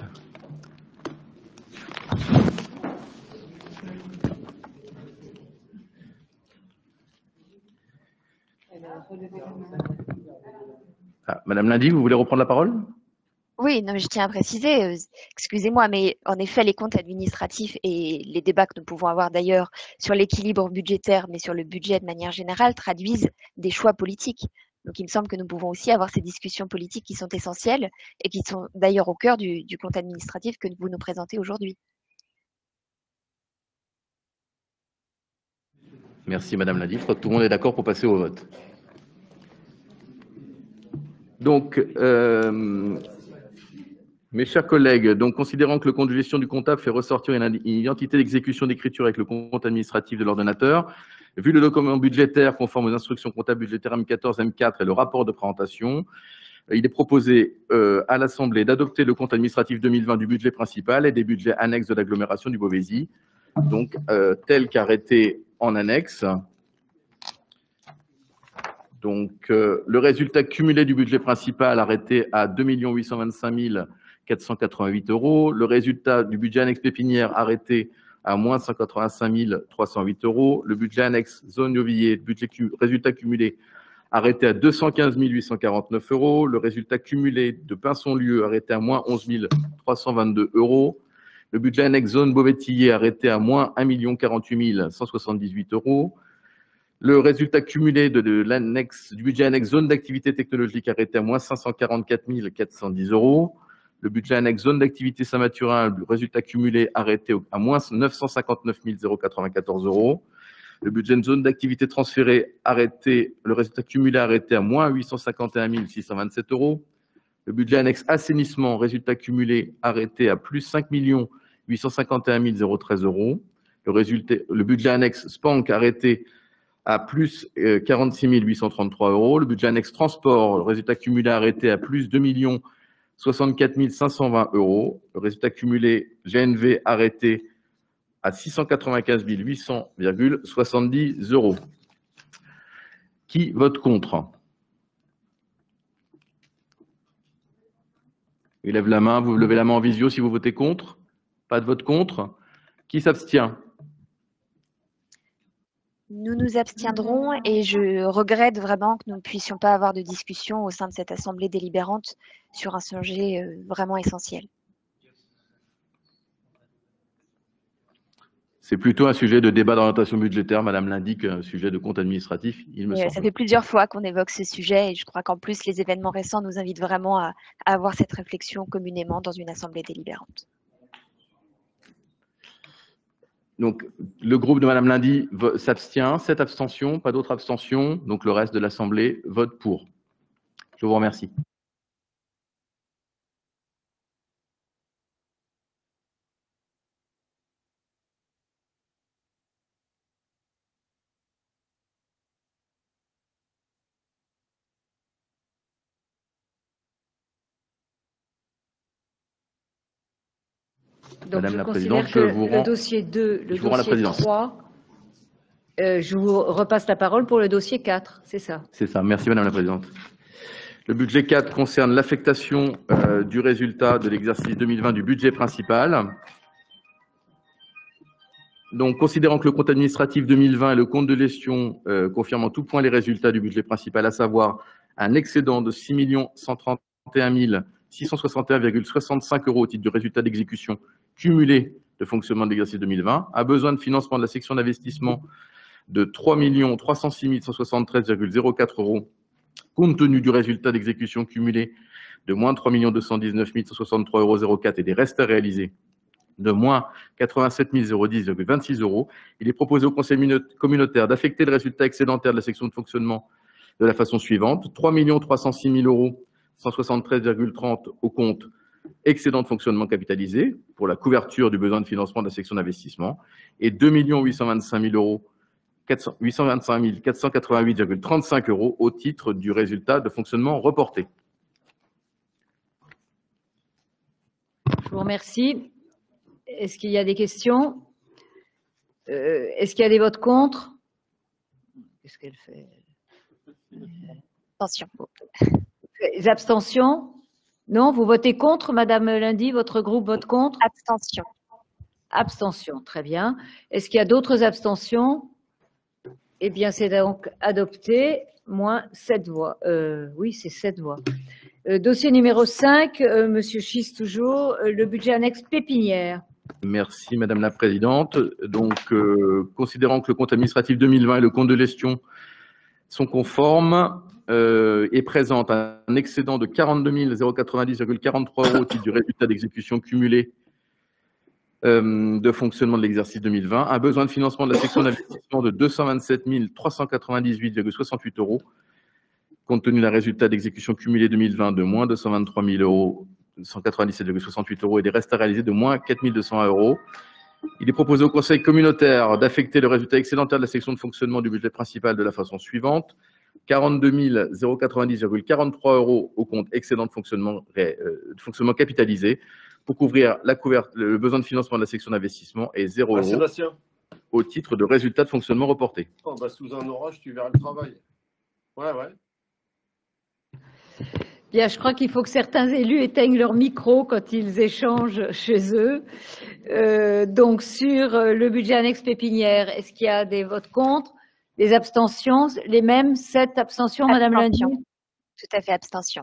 Ah, Madame Lundy, vous voulez reprendre la parole? Oui, non, mais je tiens à préciser, excusez-moi, mais en effet, les comptes administratifs et les débats que nous pouvons avoir d'ailleurs sur l'équilibre budgétaire, mais sur le budget de manière générale, traduisent des choix politiques. Donc, il me semble que nous pouvons aussi avoir ces discussions politiques qui sont essentielles et qui sont d'ailleurs au cœur du compte administratif que vous nous présentez aujourd'hui. Merci Madame Lundy. Je crois que tout le monde est d'accord pour passer au vote. Donc, mes chers collègues, donc considérant que le compte de gestion du comptable fait ressortir une identité d'exécution d'écriture avec le compte administratif de l'ordonnateur, vu le document budgétaire conforme aux instructions comptables budgétaires M14, M4 et le rapport de présentation, il est proposé à l'Assemblée d'adopter le compte administratif 2020 du budget principal et des budgets annexes de l'agglomération du Beauvaisis, donc tel qu'arrêté en annexe. Donc, le résultat cumulé du budget principal arrêté à 2 825 488 €. Le résultat du budget annexe pépinière arrêté à moins 185 308 €. Le budget annexe zone Auvilliers, résultat cumulé arrêté à 215 849 €. Le résultat cumulé de Pinson-Lieu arrêté à moins 11 322 €. Le budget annexe zone Beauvais-Tillé arrêté à moins 1 048 178 €. Le résultat cumulé du budget annexe zone d'activité technologique arrêté à moins 544 410 €. Le budget annexe zone d'activité Saint-Mathurin, le résultat cumulé arrêté à moins 959 094 €. Le budget de zone d'activité transférée arrêté, le résultat cumulé arrêté à moins 851 627 €. Le budget annexe assainissement, résultat cumulé arrêté à plus 5 851 013 €. Le budget annexe SPANC arrêté à plus 46 833 €. Le budget annexe transport, le résultat cumulé arrêté à plus 2 64 520 €. Le résultat cumulé GNV arrêté à 695 800,70 €. Qui vote contre? Il lève la main. Vous levez la main en visio si vous votez contre. Pas de vote contre. Qui s'abstient? Nous nous abstiendrons et je regrette vraiment que nous ne puissions pas avoir de discussion au sein de cette assemblée délibérante sur un sujet vraiment essentiel. C'est plutôt un sujet de débat d'orientation budgétaire, Madame l'indique, un sujet de compte administratif, il me semble. Ça fait plusieurs fois qu'on évoque ce sujet et je crois qu'en plus, les événements récents nous invitent vraiment à avoir cette réflexion communément dans une assemblée délibérante. Donc, le groupe de Madame Lundy s'abstient, 7 abstentions, pas d'autres abstentions, donc le reste de l'Assemblée vote pour. Je vous remercie. Donc, Madame la considère Présidente, que je vous rends, le dossier 2, le je vous rends la dossier présidence. 3, je vous repasse la parole pour le dossier 4, c'est ça? C'est ça, merci Madame la Présidente. Le budget 4 concerne l'affectation du résultat de l'exercice 2020 du budget principal. Donc, considérant que le compte administratif 2020 et le compte de gestion confirment en tout point les résultats du budget principal, à savoir un excédent de 6 131 661,65 € au titre du résultat d'exécution cumulé de fonctionnement de l'exercice 2020, a besoin de financement de la section d'investissement de 3 306 173,04 € compte tenu du résultat d'exécution cumulé de moins 3 219 163,04 € et des restes à réaliser de moins 87 010,26 €, il est proposé au Conseil communautaire d'affecter le résultat excédentaire de la section de fonctionnement de la façon suivante: 3 306 173,30 € au compte excédent de fonctionnement capitalisé pour la couverture du besoin de financement de la section d'investissement et 2 825 488,35 € au titre du résultat de fonctionnement reporté. Je vous remercie. Est-ce qu'il y a des questions? Est-ce qu'il y a des votes contre? Qu'est-ce qu'elle fait? Attention. Les abstentions? Non, vous votez contre, Madame Lundy, votre groupe vote contre? Abstention. Abstention, très bien. Est-ce qu'il y a d'autres abstentions? Eh bien, c'est donc adopté, moins 7 voix. Oui, c'est 7 voix. Dossier numéro 5, Monsieur Schiss toujours, le budget annexe pépinière. Merci Madame la Présidente. Donc, considérant que le compte administratif 2020 et le compte de gestion sont conformes et présentent un excédent de 42 090,43 € au titre du résultat d'exécution cumulé de fonctionnement de l'exercice 2020, un besoin de financement de la section d'investissement de 227 398,68 € compte tenu d'un résultat d'exécution cumulé 2020 de moins 223 197,68 € et des restes à réaliser de moins 4 200 €. Il est proposé au Conseil communautaire d'affecter le résultat excédentaire de la section de fonctionnement du budget principal de la façon suivante: 42 090,43 € au compte excédent de fonctionnement capitalisé pour couvrir le besoin de financement de la section d'investissement et 0 € au titre de résultat de fonctionnement reporté. Oh, bah, sous un orage, tu verras le travail. Ouais, ouais. Bien, je crois qu'il faut que certains élus éteignent leur micro quand ils échangent chez eux. Donc, sur le budget annexe pépinière, est-ce qu'il y a des votes contre, des abstentions? Les mêmes 7 abstentions, Madame Lundy? Abstention. Tout à fait, abstention.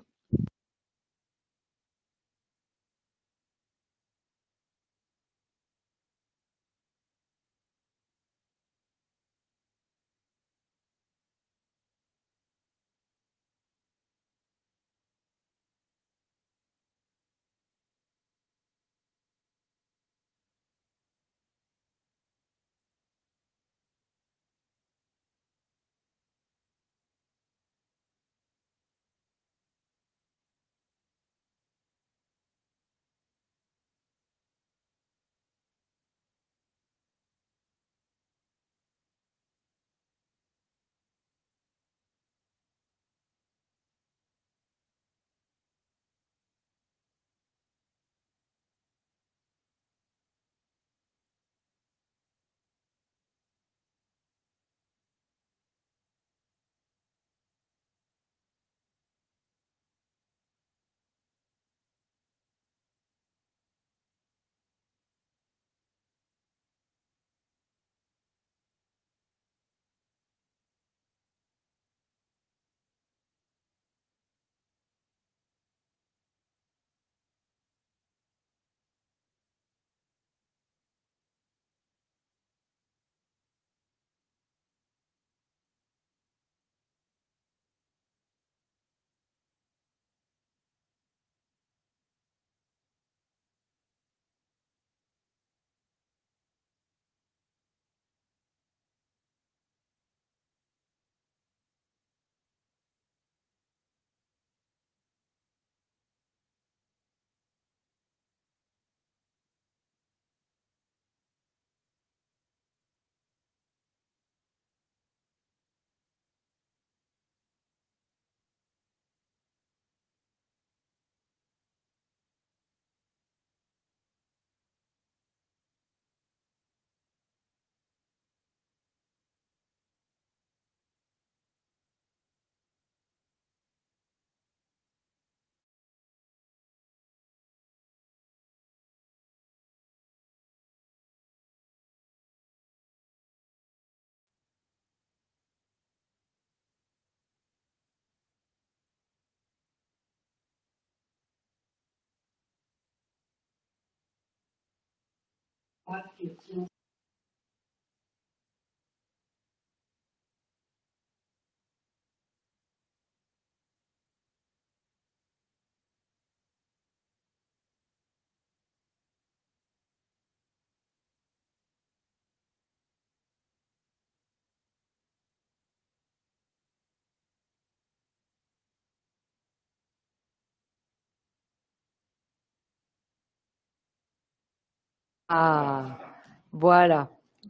Ah, voilà.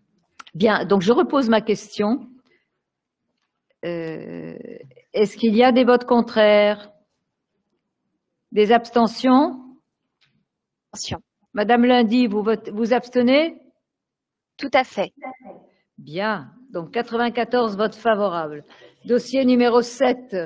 Bien, donc je repose ma question. Est-ce qu'il y a des votes contraires? Des abstentions? Abstention. Madame Lundy, vous abstenez? Tout à fait. Bien, donc 94 votes favorables. Dossier numéro 7.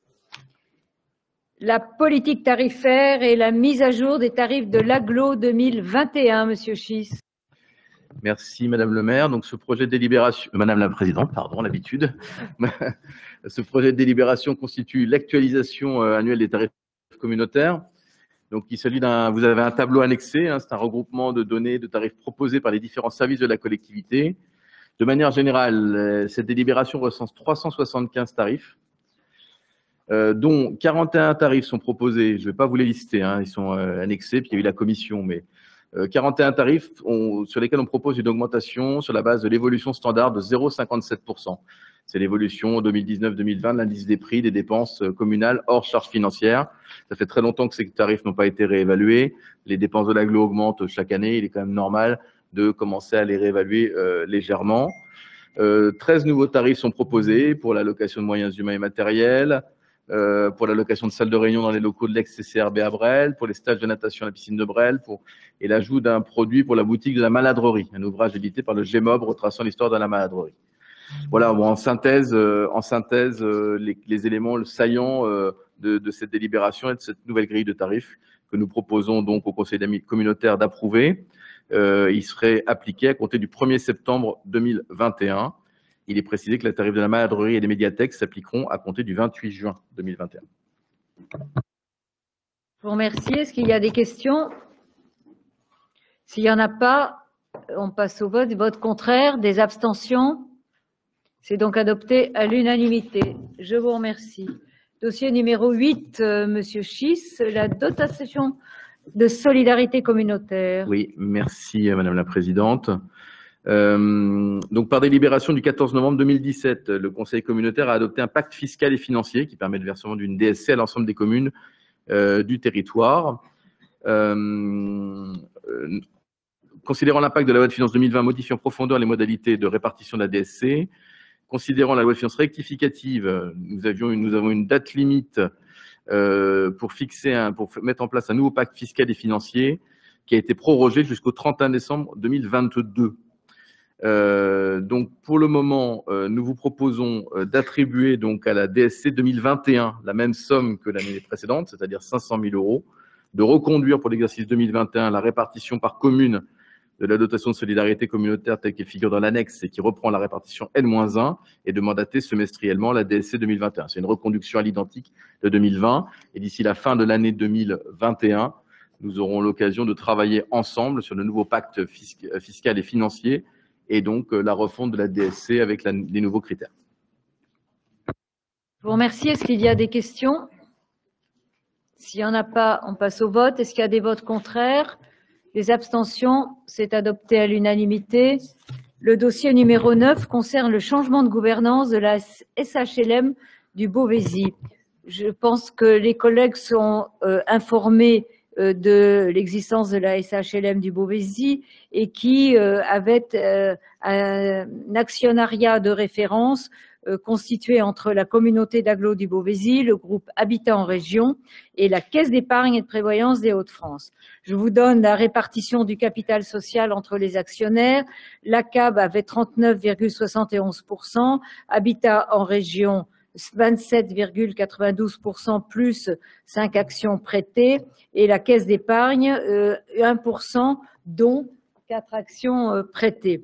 La politique tarifaire et la mise à jour des tarifs de l'AGLO 2021, Monsieur Schiss. Merci, Madame le maire. Donc, ce projet de délibération, Madame la présidente, pardon, l'habitude. Ce projet de délibération constitue l'actualisation annuelle des tarifs communautaires. Donc, il s'agit vous avez un tableau annexé, hein, c'est un regroupement de données de tarifs proposés par les différents services de la collectivité. De manière générale, cette délibération recense 375 tarifs, dont 41 tarifs sont proposés. Je ne vais pas vous les lister, hein, ils sont annexés, puis il y a eu la commission, mais 41 tarifs sur lesquels on propose une augmentation sur la base de l'évolution standard de 0,57%. C'est l'évolution 2019-2020 de l'indice des prix des dépenses communales hors charges financières. Ça fait très longtemps que ces tarifs n'ont pas été réévalués. Les dépenses de l'agglo augmentent chaque année. Il est quand même normal de commencer à les réévaluer légèrement. 13 nouveaux tarifs sont proposés pour la location de moyens humains et matériels, pour la location de salles de réunion dans les locaux de l'ex-CCRB à Bresles, pour les stages de natation à la piscine de Bresles, et l'ajout d'un produit pour la boutique de la maladrerie, un ouvrage édité par le GEMOB retraçant l'histoire de la maladrerie. Voilà, bon, en synthèse, les éléments saillants de cette délibération et de cette nouvelle grille de tarifs que nous proposons donc au Conseil communautaire d'approuver. Il serait appliqué à compter du 1er septembre 2021. Il est précisé que les tarifs de la maladrerie et des médiathèques s'appliqueront à compter du 28 juin 2021. Je vous remercie. Est-ce qu'il y a des questions? S'il n'y en a pas, on passe au vote. Vote contraire, des abstentions? C'est donc adopté à l'unanimité. Je vous remercie. Dossier numéro 8, Monsieur Schiss, la dotation de solidarité communautaire. Oui, merci Madame la Présidente. Donc, par délibération du 14 novembre 2017, le Conseil communautaire a adopté un pacte fiscal et financier qui permet le versement d'une DSC à l'ensemble des communes du territoire. Considérant l'impact de la loi de finances 2020 modifiant en profondeur les modalités de répartition de la DSC, considérant la loi de finances rectificative, nous avons une date limite pour mettre en place un nouveau pacte fiscal et financier qui a été prorogé jusqu'au 31 décembre 2022. Donc, pour le moment, nous vous proposons d'attribuer donc à la DSC 2021 la même somme que l'année précédente, c'est-à-dire 500 000 €, de reconduire pour l'exercice 2021 la répartition par commune de la dotation de solidarité communautaire telle qu'elle figure dans l'annexe et qui reprend la répartition N-1 et de mandater semestriellement la DSC 2021. C'est une reconduction à l'identique de 2020 et d'ici la fin de l'année 2021, nous aurons l'occasion de travailler ensemble sur le nouveau pacte fiscal et financier et donc la refonte de la DSC avec les nouveaux critères. Je vous remercie. Est-ce qu'il y a des questions? S'il n'y en a pas, on passe au vote. Est-ce qu'il y a des votes contraires? Des abstentions? C'est adopté à l'unanimité. Le dossier numéro 9 concerne le changement de gouvernance de la SHLM du Beauvaisis. Je pense que les collègues sont informés de l'existence de la SHLM du Beauvaisis et qui avait un actionnariat de référence constitué entre la communauté d'agglo du Beauvaisis, le groupe Habitat en région et la Caisse d'épargne et de prévoyance des Hauts-de-France. Je vous donne la répartition du capital social entre les actionnaires. La CAB avait 39,71%, Habitat en région 27,92% plus 5 actions prêtées et la Caisse d'épargne 1%, dont 4 actions prêtées.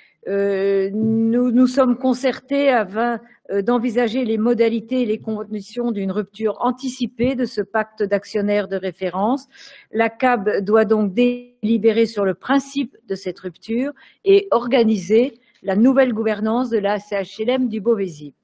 Nous sommes concertés afin d'envisager les modalités et les conditions d'une rupture anticipée de ce pacte d'actionnaires de référence. La CAB doit donc délibérer sur le principe de cette rupture et organiser la nouvelle gouvernance de la SHLM du Beauvaisis.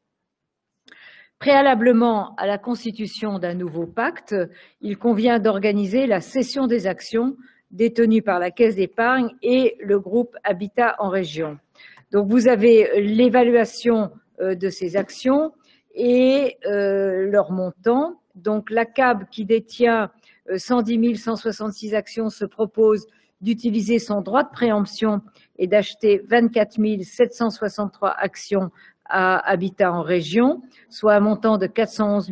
Préalablement à la constitution d'un nouveau pacte, il convient d'organiser la cession des actions détenues par la Caisse d'épargne et le groupe Habitat en région. Donc, vous avez l'évaluation de ces actions et leur montant. Donc, la CAB qui détient 110 166 actions se propose d'utiliser son droit de préemption et d'acheter 24 763 actions à Habitat en région, soit un montant de 411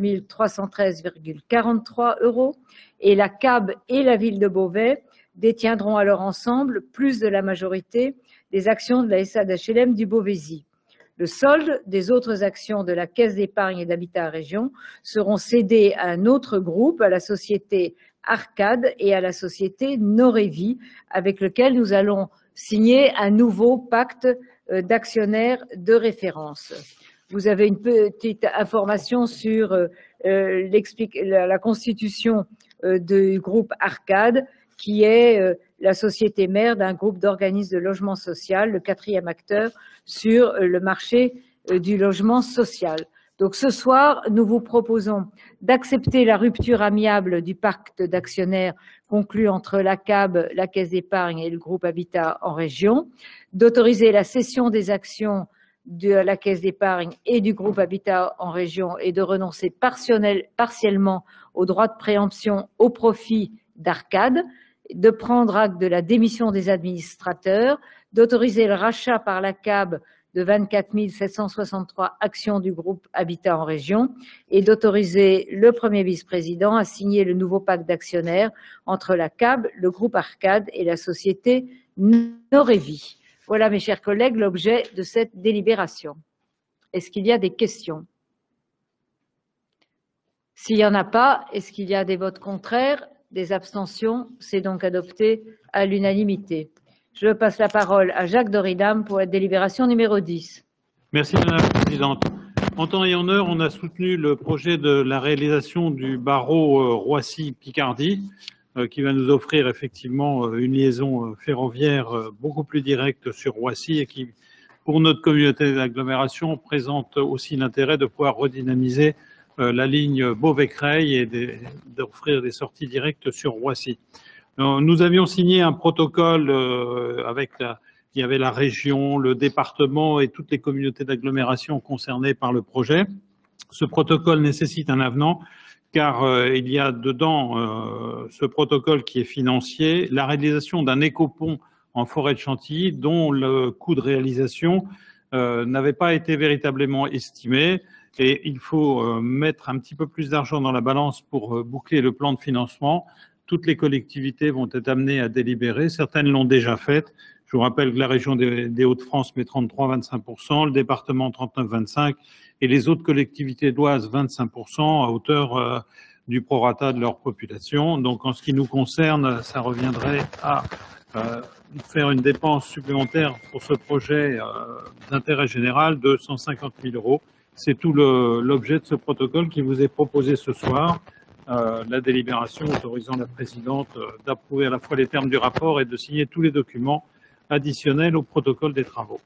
313,43 €. Et la CAB et la ville de Beauvais détiendront alors ensemble plus de la majorité des actions de la SHLM du Beauvaisis. Le solde des autres actions de la Caisse d'épargne et d'Habitat région seront cédées à un autre groupe, à la société Arcade et à la société Norévi, avec lequel nous allons signer un nouveau pacte d'actionnaires de référence. Vous avez une petite information sur la constitution du groupe Arcade, qui est la société mère d'un groupe d'organismes de logement social, le 4e acteur sur le marché du logement social. Donc ce soir, nous vous proposons d'accepter la rupture amiable du pacte d'actionnaires conclu entre la CAB, la Caisse d'épargne et le groupe Habitat en région, d'autoriser la cession des actions de la Caisse d'épargne et du groupe Habitat en région et de renoncer partiellement au droit de préemption au profit d'Arcade, de prendre acte de la démission des administrateurs, d'autoriser le rachat par la CAB de 24 763 actions du groupe Habitat en région et d'autoriser le premier vice-président à signer le nouveau pacte d'actionnaires entre la CAB, le groupe Arcade et la société Norévi. Voilà, mes chers collègues, l'objet de cette délibération. Est-ce qu'il y a des questions? S'il n'y en a pas, est-ce qu'il y a des votes contraires, des abstentions? C'est donc adopté à l'unanimité. Je passe la parole à Jacques Doridam pour la délibération numéro 10. Merci Madame la Présidente. En temps et en heure, on a soutenu le projet de la réalisation du barreau Roissy-Picardie, qui va nous offrir effectivement une liaison ferroviaire beaucoup plus directe sur Roissy et qui, pour notre communauté d'agglomération, présente aussi l'intérêt de pouvoir redynamiser la ligne Beauvais-Creil et d'offrir des sorties directes sur Roissy. Nous avions signé un protocole il y avait la région, le département et toutes les communautés d'agglomération concernées par le projet. Ce protocole nécessite un avenant car il y a dedans ce protocole qui est financier, la réalisation d'un écopont en forêt de Chantilly dont le coût de réalisation n'avait pas été véritablement estimé et il faut mettre un petit peu plus d'argent dans la balance pour boucler le plan de financement. Toutes les collectivités vont être amenées à délibérer, certaines l'ont déjà fait. Je vous rappelle que la région des Hauts-de-France met 33,25%, le département 39,25% et les autres collectivités d'Oise 25% à hauteur du prorata de leur population. Donc en ce qui nous concerne, ça reviendrait à faire une dépense supplémentaire pour ce projet d'intérêt général de 150 000 €. C'est tout l'objet de ce protocole qui vous est proposé ce soir. La délibération autorisant la présidente d'approuver à la fois les termes du rapport et de signer tous les documents additionnels au protocole des travaux.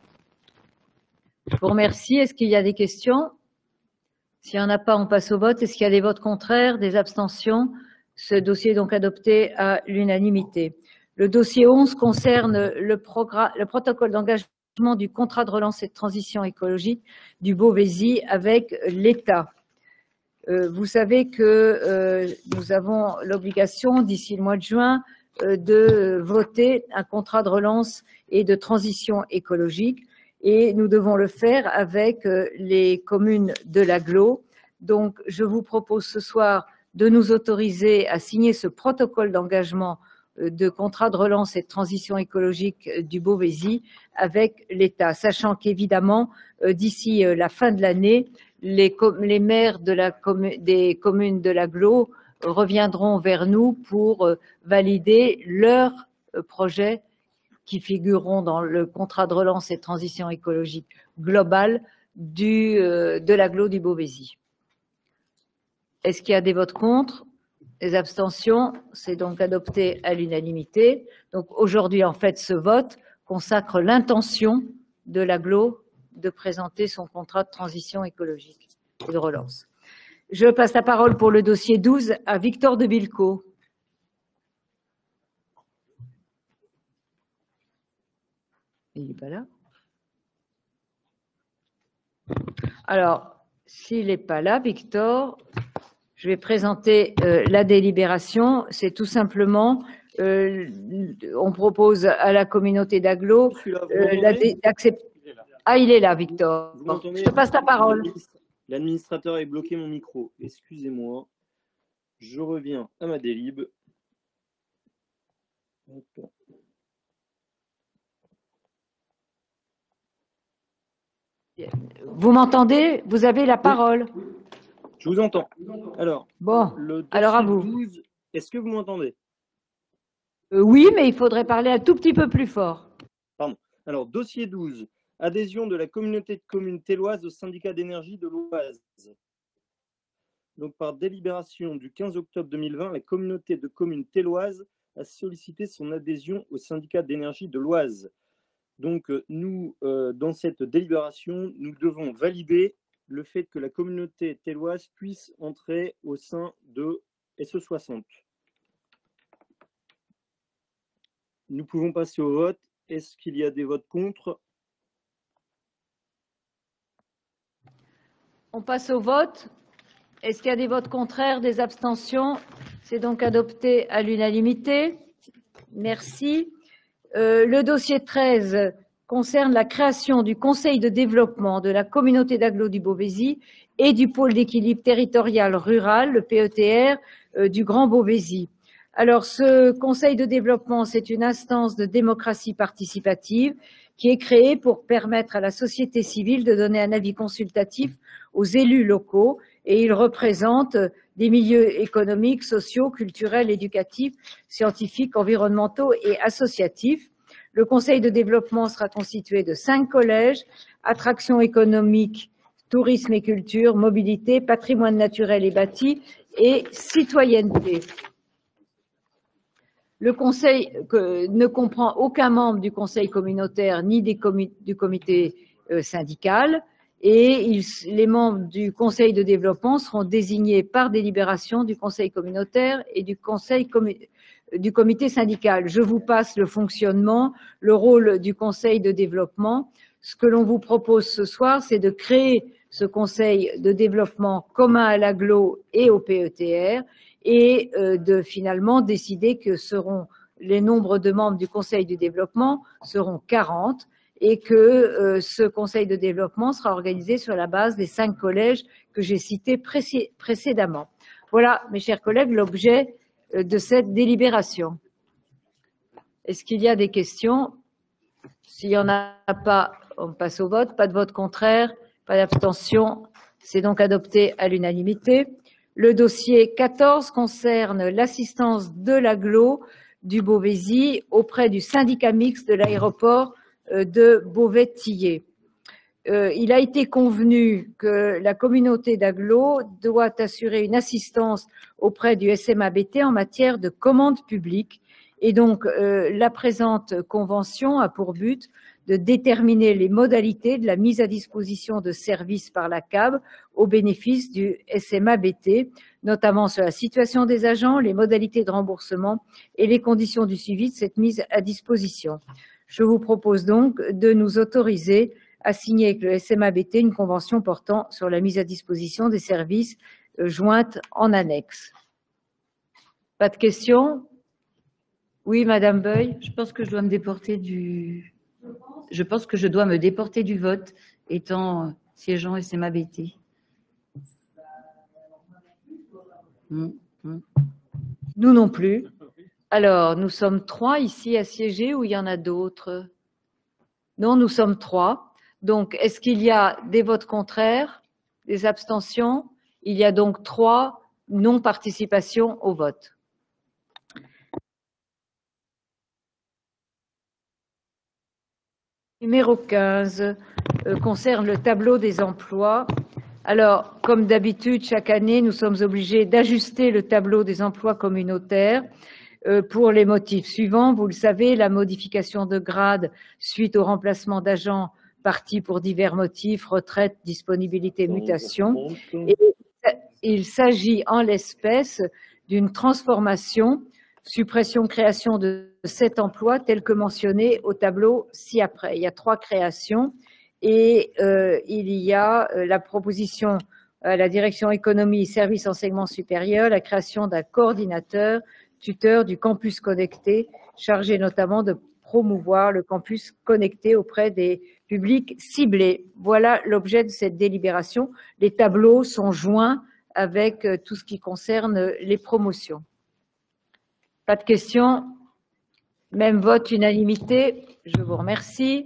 Je vous remercie. Est-ce qu'il y a des questions? S'il n'y en a pas, on passe au vote. Est-ce qu'il y a des votes contraires, des abstentions? Ce dossier est donc adopté à l'unanimité. Le dossier 11 concerne le protocole d'engagement du contrat de relance et de transition écologique du Beauvaisis avec l'État. Vous savez que nous avons l'obligation, d'ici le mois de juin, de voter un contrat de relance et de transition écologique et nous devons le faire avec les communes de l'agglo. Donc, je vous propose ce soir de nous autoriser à signer ce protocole d'engagement de contrat de relance et de transition écologique du Beauvaisis avec l'État, sachant qu'évidemment, d'ici la fin de l'année, les maires des communes de l'agglo reviendront vers nous pour valider leurs projets qui figureront dans le contrat de relance et de transition écologique global de l'agglo du Beauvaisis. Est-ce qu'il y a des votes contre? Des abstentions? C'est donc adopté à l'unanimité. Donc aujourd'hui, en fait, ce vote consacre l'intention de l'agglo de présenter son contrat de transition écologique et de relance. Je passe la parole pour le dossier 12 à Victor de Bilco. Il n'est pas là. Alors, s'il n'est pas là, Victor, je vais présenter la délibération. C'est tout simplement, on propose à la communauté d'agglo d'accepter. Ah, il est là, Victor. Je te passe la parole. L'administrateur a bloqué mon micro. Excusez-moi. Je reviens à ma délib. Vous m'entendez? Vous avez la parole. Je vous entends. Alors, bon, le alors à vous. 12, est-ce que vous m'entendez? Oui, mais il faudrait parler un tout petit peu plus fort. Pardon. Alors, dossier 12. Adhésion de la communauté de communes telloises au syndicat d'énergie de l'Oise. Donc, par délibération du 15 octobre 2020, la communauté de communes telloises a sollicité son adhésion au syndicat d'énergie de l'Oise. Donc, nous, dans cette délibération, nous devons valider le fait que la communauté telloise puisse entrer au sein de SE60. Nous pouvons passer au vote. Est-ce qu'il y a des votes contre? On passe au vote. Est-ce qu'il y a des votes contraires, des abstentions? C'est donc adopté à l'unanimité. Merci. Le dossier 13 concerne la création du Conseil de développement de la communauté d'agglo du Beauvaisis et du pôle d'équilibre territorial rural, le PETR, du Grand Beauvaisis. Alors, ce Conseil de développement, c'est une instance de démocratie participative qui est créée pour permettre à la société civile de donner un avis consultatif aux élus locaux et il représente des milieux économiques, sociaux, culturels, éducatifs, scientifiques, environnementaux et associatifs. Le conseil de développement sera constitué de 5 collèges, attractions économiques, tourisme et culture, mobilité, patrimoine naturel et bâti et citoyenneté. Le conseil ne comprend aucun membre du conseil communautaire ni du comité syndical et les membres du conseil de développement seront désignés par délibération du conseil communautaire et du comité syndical. Je vous passe le fonctionnement, le rôle du conseil de développement. Ce que l'on vous propose ce soir, c'est de créer ce conseil de développement commun à l'agglo et au PETR et de finalement décider que les nombres de membres du conseil du développement seront 40 et que ce conseil de développement sera organisé sur la base des 5 collèges que j'ai cités précédemment. Voilà, mes chers collègues, l'objet de cette délibération. Est-ce qu'il y a des questions? S'il n'y en a pas, on passe au vote. Pas de vote contraire, pas d'abstention. C'est donc adopté à l'unanimité. Le dossier 14 concerne l'assistance de l'agglo du Beauvaisis auprès du syndicat mixte de l'aéroport de Beauvais-Tillé. Il a été convenu que la communauté d'agglo doit assurer une assistance auprès du SMABT en matière de commande publique. Et donc, la présente convention a pour but de déterminer les modalités de la mise à disposition de services par la CAB au bénéfice du SMABT, notamment sur la situation des agents, les modalités de remboursement et les conditions du suivi de cette mise à disposition. Je vous propose donc de nous autoriser à signer avec le SMABT une convention portant sur la mise à disposition des services jointe en annexe. Pas de questions? Oui, Madame Beuil. Je pense que je dois me déporter du vote, étant siégeant SMABT. Nous non plus. Alors, nous sommes 3 ici à siéger ou il y en a d'autres? Non, nous sommes 3. Donc, est-ce qu'il y a des votes contraires, des abstentions? Il y a donc 3 non-participations au vote. Numéro 15 concerne le tableau des emplois. Alors, comme d'habitude, chaque année, nous sommes obligés d'ajuster le tableau des emplois communautaires pour les motifs suivants. Vous le savez, la modification de grade suite au remplacement d'agents partis pour divers motifs, retraite, disponibilité, mutation. Et il s'agit en l'espèce d'une transformation, suppression, création de 7 emplois tels que mentionnés au tableau ci-après. Il y a 3 créations et il y a la proposition à la direction économie, services, enseignement supérieur, la création d'un coordinateur, tuteur du campus connecté, chargé notamment de promouvoir le campus connecté auprès des publics ciblés. Voilà l'objet de cette délibération. Les tableaux sont joints avec tout ce qui concerne les promotions. Pas de questions? Même vote, unanimité. Je vous remercie.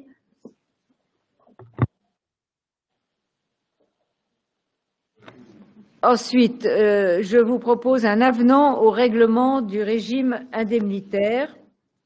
Ensuite, je vous propose un avenant au règlement du régime indemnitaire.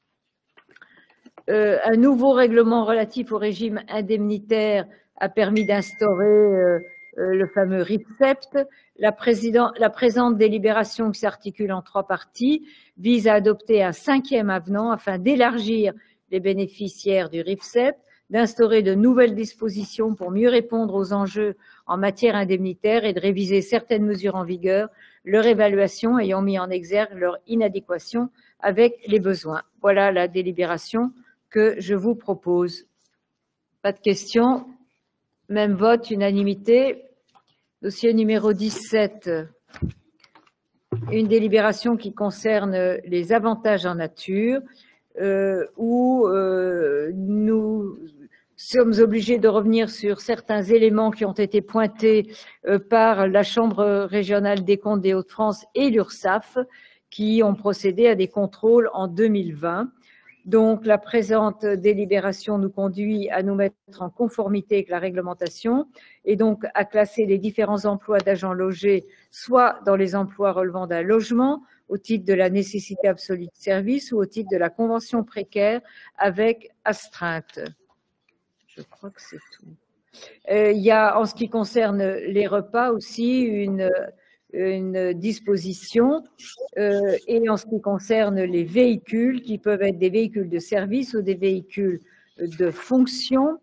Un nouveau règlement relatif au régime indemnitaire a permis d'instaurer le fameux RIPSEPT. La présente délibération, qui s'articule en 3 parties, vise à adopter un 5e avenant afin d'élargir les bénéficiaires du RIPSEPT, d'instaurer de nouvelles dispositions pour mieux répondre aux enjeux en matière indemnitaire et de réviser certaines mesures en vigueur, leur évaluation ayant mis en exergue leur inadéquation avec les besoins. Voilà la délibération que je vous propose. Pas de questions? Même vote, unanimité. Dossier numéro 17, une délibération qui concerne les avantages en nature, où nous sommes obligés de revenir sur certains éléments qui ont été pointés par la Chambre régionale des comptes des Hauts-de-France et l'URSSAF, qui ont procédé à des contrôles en 2020. Donc, la présente délibération nous conduit à nous mettre en conformité avec la réglementation et donc à classer les différents emplois d'agents logés soit dans les emplois relevant d'un logement au titre de la nécessité absolue de service ou au titre de la convention précaire avec astreinte. Je crois que c'est tout. Il y a, en ce qui concerne les repas aussi, une disposition et en ce qui concerne les véhicules qui peuvent être des véhicules de service ou des véhicules de fonction,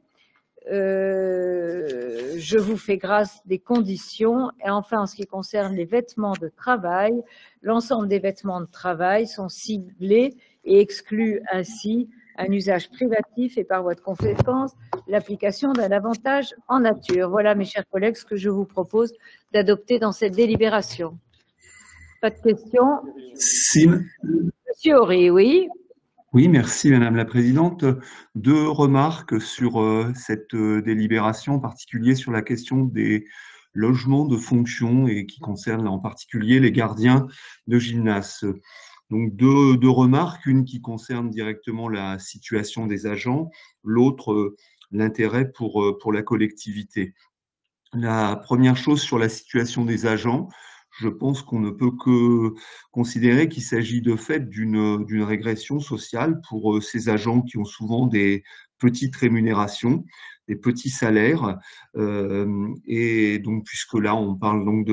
je vous fais grâce des conditions. Et enfin, en ce qui concerne les vêtements de travail, l'ensemble des vêtements de travail sont ciblés et excluent ainsi un usage privatif et par voie de conséquence l'application d'un avantage en nature. Voilà, mes chers collègues, ce que je vous propose d'adopter dans cette délibération. Pas de questions? Si. Monsieur Horry, oui. Oui, merci Madame la Présidente. 2 remarques sur cette délibération, en particulier sur la question des logements de fonction et qui concerne en particulier les gardiens de gymnase. Donc deux remarques, une qui concerne directement la situation des agents, l'autre l'intérêt pour la collectivité. La première chose sur la situation des agents, je pense qu'on ne peut que considérer qu'il s'agit de fait d'une régression sociale pour ces agents qui ont souvent des petites rémunérations, des petits salaires, et donc puisque là on parle donc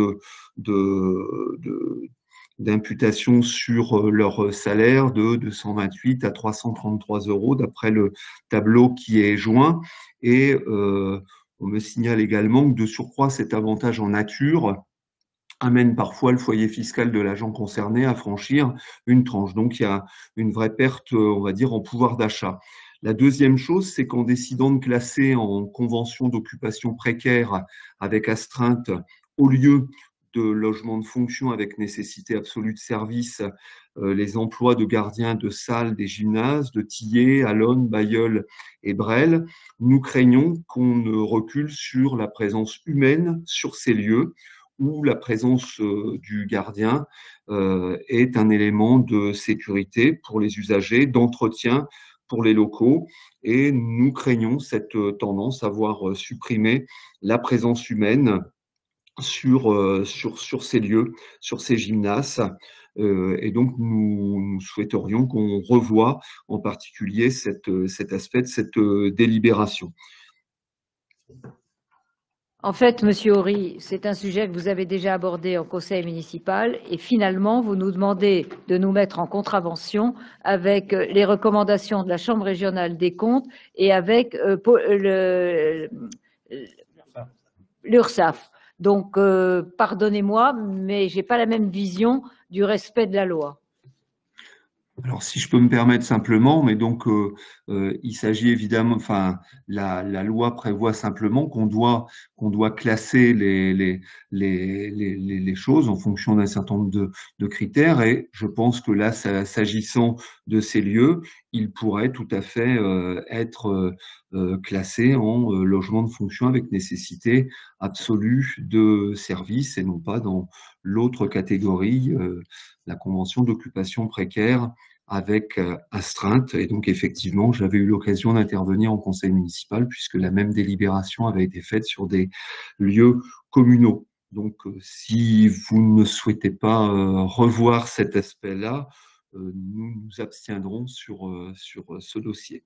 d'imputation sur leur salaire de 228 à 333 € d'après le tableau qui est joint. Et on me signale également que de surcroît, cet avantage en nature amène parfois le foyer fiscal de l'agent concerné à franchir une tranche. Donc, il y a une vraie perte, on va dire, en pouvoir d'achat. La deuxième chose, c'est qu'en décidant de classer en convention d'occupation précaire avec astreinte au lieu de logements de fonction avec nécessité absolue de service, les emplois de gardiens de salles des gymnases, de Tillet, Allonne, Bailleul et Bresles, nous craignons qu'on ne recule sur la présence humaine sur ces lieux où la présence du gardien est un élément de sécurité pour les usagers, d'entretien pour les locaux, et nous craignons cette tendance à voir supprimer la présence humaine sur ces lieux, sur ces gymnases. Et donc, nous souhaiterions qu'on revoie en particulier cet aspect de cette délibération. En fait, Monsieur Horry, c'est un sujet que vous avez déjà abordé en conseil municipal et finalement, vous nous demandez de nous mettre en contravention avec les recommandations de la Chambre régionale des comptes et avec l'URSSAF. Donc, pardonnez-moi, mais je n'ai pas la même vision du respect de la loi. Alors, si je peux me permettre simplement, mais donc il s'agit évidemment, enfin, la loi prévoit simplement qu'on doit classer les choses en fonction d'un certain nombre de critères, et je pense que là, s'agissant de ces lieux, ils pourraient tout à fait être classés en logement de fonction avec nécessité absolue de service et non pas dans l'autre catégorie, la convention d'occupation précaire avec astreinte. Et donc, effectivement, j'avais eu l'occasion d'intervenir en conseil municipal puisque la même délibération avait été faite sur des lieux communaux. Donc, si vous ne souhaitez pas revoir cet aspect-là, nous nous abstiendrons sur ce dossier.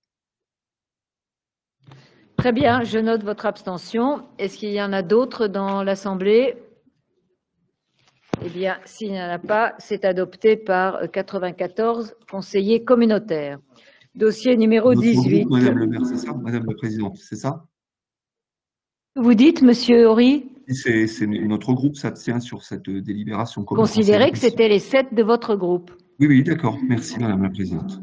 Très bien, je note votre abstention. Est-ce qu'il y en a d'autres dans l'Assemblée ? Eh bien, s'il n'y en a pas, c'est adopté par 94 conseillers communautaires. Dossier numéro 18. Madame le maire, c'est ça, Madame la Présidente, c'est ça? Vous dites, Monsieur Horry? Notre groupe s'abstient sur cette délibération. Considérez que c'était les 7 de votre groupe. Oui, oui, d'accord. Merci, Madame la Présidente.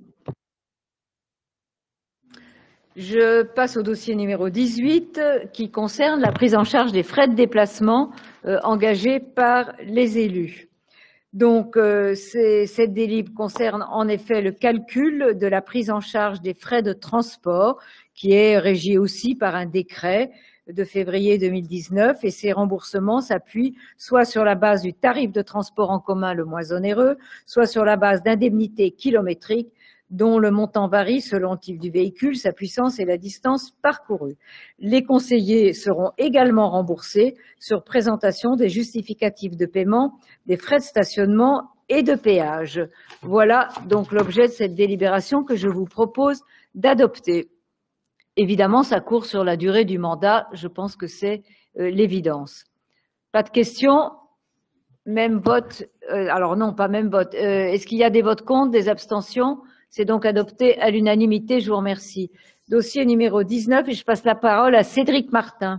Je passe au dossier numéro 18 qui concerne la prise en charge des frais de déplacement engagés par les élus. Donc, cette délib concerne en effet le calcul de la prise en charge des frais de transport qui est régi aussi par un décret de février 2019 et ces remboursements s'appuient soit sur la base du tarif de transport en commun le moins onéreux, soit sur la base d'indemnités kilométriques dont le montant varie selon le type du véhicule, sa puissance et la distance parcourue. Les conseillers seront également remboursés sur présentation des justificatifs de paiement, des frais de stationnement et de péage. Voilà donc l'objet de cette délibération que je vous propose d'adopter. Évidemment, ça court sur la durée du mandat, je pense que c'est l'évidence. Pas de questions? Même vote, alors non, pas même vote. Est-ce qu'il y a des votes contre, des abstentions? C'est donc adopté à l'unanimité, je vous remercie. Dossier numéro 19, et je passe la parole à Cédric Martin.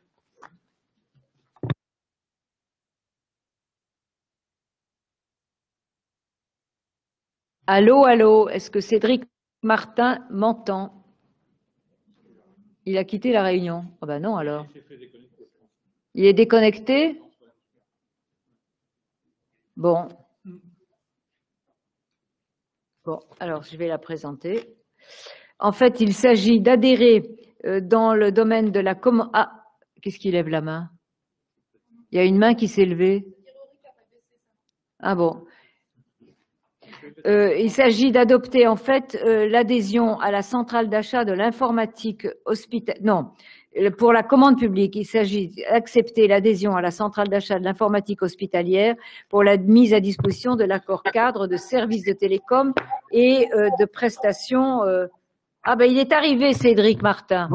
Allô, allô, est-ce que Cédric Martin m'entend? Il a quitté la réunion. Ah ben non alors. Il est déconnecté? Bon. Bon, alors je vais la présenter. En fait, il s'agit d'adhérer dans le domaine de la commande. Ah, qu'est-ce qu'il lève la main? Il y a une main qui s'est levée. Ah bon. Il s'agit d'adopter en fait l'adhésion à la centrale d'achat de l'informatique hospitalière. Non, pour la commande publique, il s'agit d'accepter l'adhésion à la centrale d'achat de l'informatique hospitalière pour la mise à disposition de l'accord cadre de services de télécom et de prestations. Ah ben il est arrivé, Cédric Martin.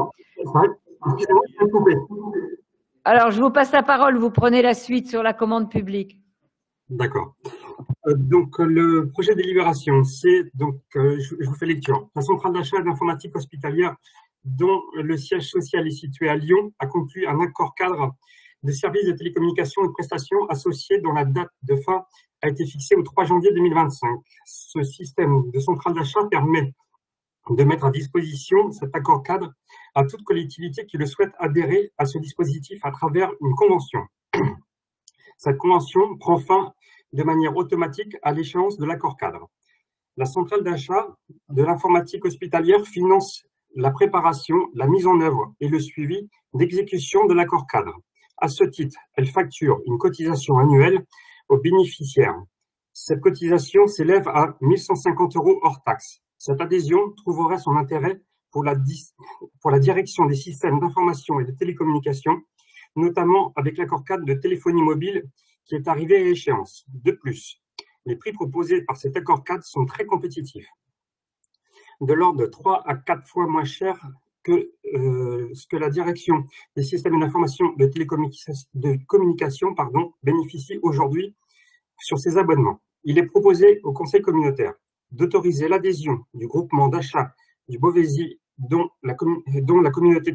Alors je vous passe la parole, vous prenez la suite sur la commande publique. D'accord. Donc, le projet de délibération, c'est, donc, je vous fais lecture. La centrale d'achat d'informatique hospitalière, dont le siège social est situé à Lyon, a conclu un accord cadre de services de télécommunications et de prestations associés dont la date de fin a été fixée au 3 janvier 2025. Ce système de centrale d'achat permet de mettre à disposition cet accord cadre à toute collectivité qui le souhaite adhérer à ce dispositif à travers une convention. Cette convention prend fin de manière automatique à l'échéance de l'accord cadre. La centrale d'achat de l'informatique hospitalière finance la préparation, la mise en œuvre et le suivi d'exécution de l'accord cadre. À ce titre, elle facture une cotisation annuelle aux bénéficiaires. Cette cotisation s'élève à 1 150 € hors taxe. Cette adhésion trouverait son intérêt pour la direction des systèmes d'information et de télécommunications, notamment avec l'accord cadre de téléphonie mobile qui est arrivé à échéance. De plus, les prix proposés par cet accord cadre sont très compétitifs, de l'ordre de 3 à 4 fois moins cher que ce que la direction des systèmes d'information de communication bénéficie aujourd'hui sur ces abonnements. Il est proposé au Conseil communautaire d'autoriser l'adhésion du groupement d'achat du Beauvaisis dont la communauté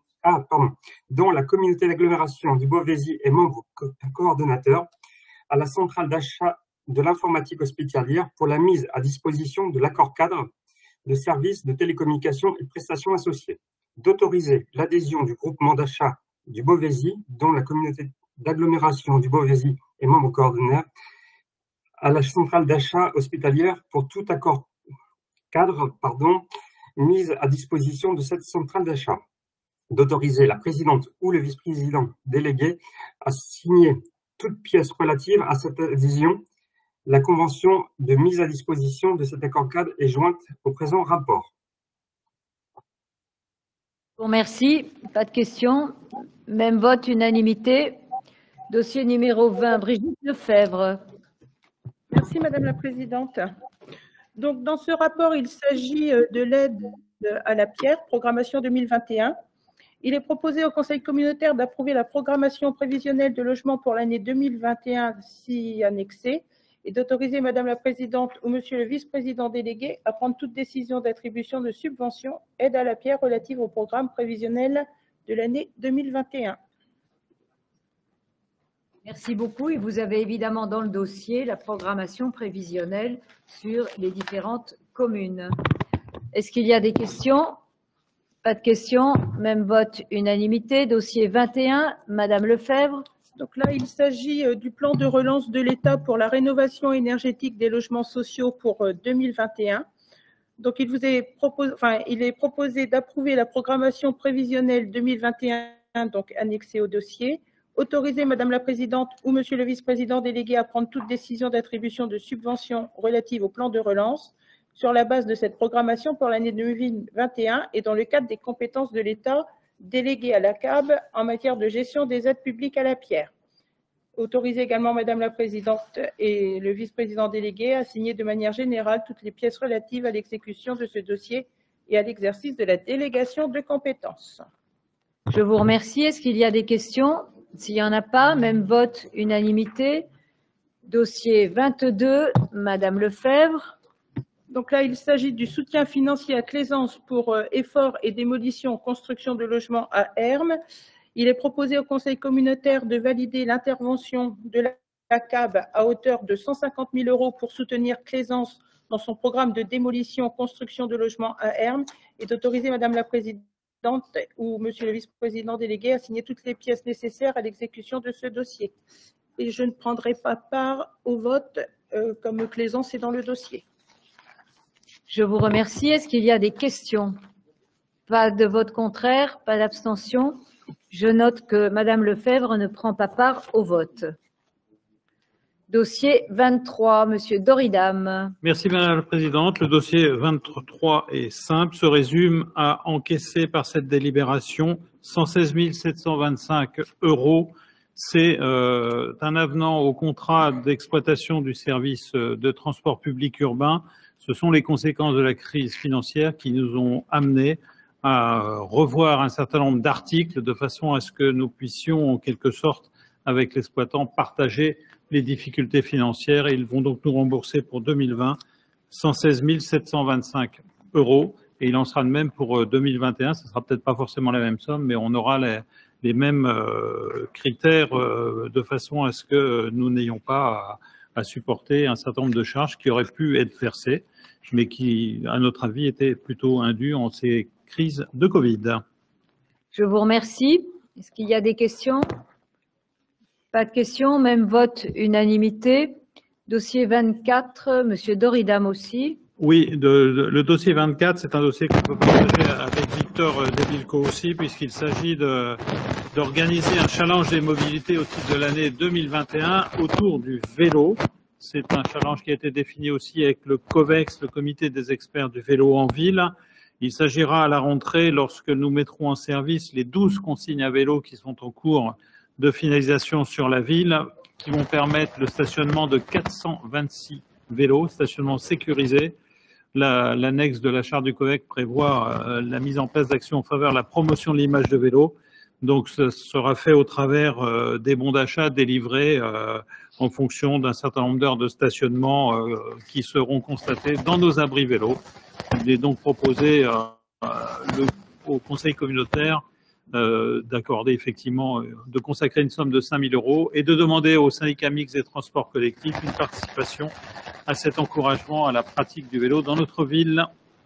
d'agglomération du Beauvaisis est membre coordonnateur à la centrale d'achat de l'informatique hospitalière pour la mise à disposition de l'accord cadre de services de télécommunications et prestations associées, d'autoriser l'adhésion du groupement d'achat du Beauvaisis dont la communauté d'agglomération du Beauvaisis est membre coordonnateur à la centrale d'achat hospitalière pour tout accord cadre, mise à disposition de cette centrale d'achat, d'autoriser la présidente ou le vice-président délégué à signer toute pièce relative à cette adhésion. La convention de mise à disposition de cet accord cadre est jointe au présent rapport. Merci. Pas de questions. Même vote, unanimité. Dossier numéro 20, Brigitte Lefebvre. Merci Madame la Présidente. Donc, dans ce rapport, il s'agit de l'aide à la pierre, programmation 2021. Il est proposé au Conseil communautaire d'approuver la programmation prévisionnelle de logement pour l'année 2021 si annexée et d'autoriser Madame la Présidente ou Monsieur le Vice-président délégué à prendre toute décision d'attribution de subventions aide à la pierre relative au programme prévisionnel de l'année 2021. Merci beaucoup. Et vous avez évidemment dans le dossier la programmation prévisionnelle sur les différentes communes. Est-ce qu'il y a des questions? Pas de questions. Même vote, unanimité. Dossier 21, Madame Lefebvre. Donc là, il s'agit du plan de relance de l'État pour la rénovation énergétique des logements sociaux pour 2021. Donc, il est proposé d'approuver la programmation prévisionnelle 2021, donc annexée au dossier. Autoriser Madame la Présidente ou Monsieur le Vice-président délégué à prendre toute décision d'attribution de subventions relatives au plan de relance sur la base de cette programmation pour l'année 2021 et dans le cadre des compétences de l'État déléguées à la CAB en matière de gestion des aides publiques à la pierre. Autorisez également Madame la Présidente et le vice-président délégué à signer de manière générale toutes les pièces relatives à l'exécution de ce dossier et à l'exercice de la délégation de compétences. Je vous remercie. Est-ce qu'il y a des questions? S'il n'y en a pas, même vote, unanimité. Dossier 22, Madame Lefebvre. Donc là, il s'agit du soutien financier à Claisance pour efforts et démolition, construction de logements à Hermes. Il est proposé au Conseil communautaire de valider l'intervention de la CAB à hauteur de 150 000 € pour soutenir Claisance dans son programme de démolition, construction de logements à Hermes et d'autoriser Madame la Présidente ou Monsieur le vice-président délégué à signer toutes les pièces nécessaires à l'exécution de ce dossier. Et je ne prendrai pas part au vote comme Claisance est dans le dossier. Je vous remercie. Est-ce qu'il y a des questions? Pas de vote contraire, pas d'abstention. Je note que Madame Lefebvre ne prend pas part au vote. Dossier 23, Monsieur Doridam. Merci Madame la Présidente. Le dossier 23 est simple, se résume à encaisser par cette délibération 116 725 €. C'est un avenant au contrat d'exploitation du service de transport public urbain. Ce sont les conséquences de la crise financière qui nous ont amenés à revoir un certain nombre d'articles de façon à ce que nous puissions en quelque sorte avec l'exploitant partager les difficultés financières et ils vont donc nous rembourser pour 2020 116 725 € et il en sera de même pour 2021. Ce ne sera peut-être pas forcément la même somme, mais on aura les mêmes critères de façon à ce que nous n'ayons pas à supporter un certain nombre de charges qui auraient pu être versées, mais qui, à notre avis, étaient plutôt indues en ces crises de Covid. Je vous remercie. Est-ce qu'il y a des questions? Pas de questions, même vote unanimité. Dossier 24, Monsieur Doridam aussi. Oui, le dossier 24, c'est un dossier qu'on peut partager avec Victor Debilco aussi, puisqu'il s'agit d'organiser un challenge des mobilités au titre de l'année 2021 autour du vélo. C'est un challenge qui a été défini aussi avec le COVEX, le comité des experts du vélo en ville. Il s'agira à la rentrée, lorsque nous mettrons en service les 12 consignes à vélo qui sont en cours de finalisation sur la ville, qui vont permettre le stationnement de 426 vélos, stationnement sécurisé. L'annexe de la charte du COVEC prévoit la mise en place d'actions en faveur de la promotion de l'image de vélo. Donc, ce sera fait au travers des bons d'achat délivrés en fonction d'un certain nombre d'heures de stationnement qui seront constatées dans nos abris vélos. Il est donc proposé au Conseil communautaire d'accorder effectivement, de consacrer une somme de 5 000 € et de demander au syndicat mixte des transports collectifs une participation à cet encouragement à la pratique du vélo dans notre ville.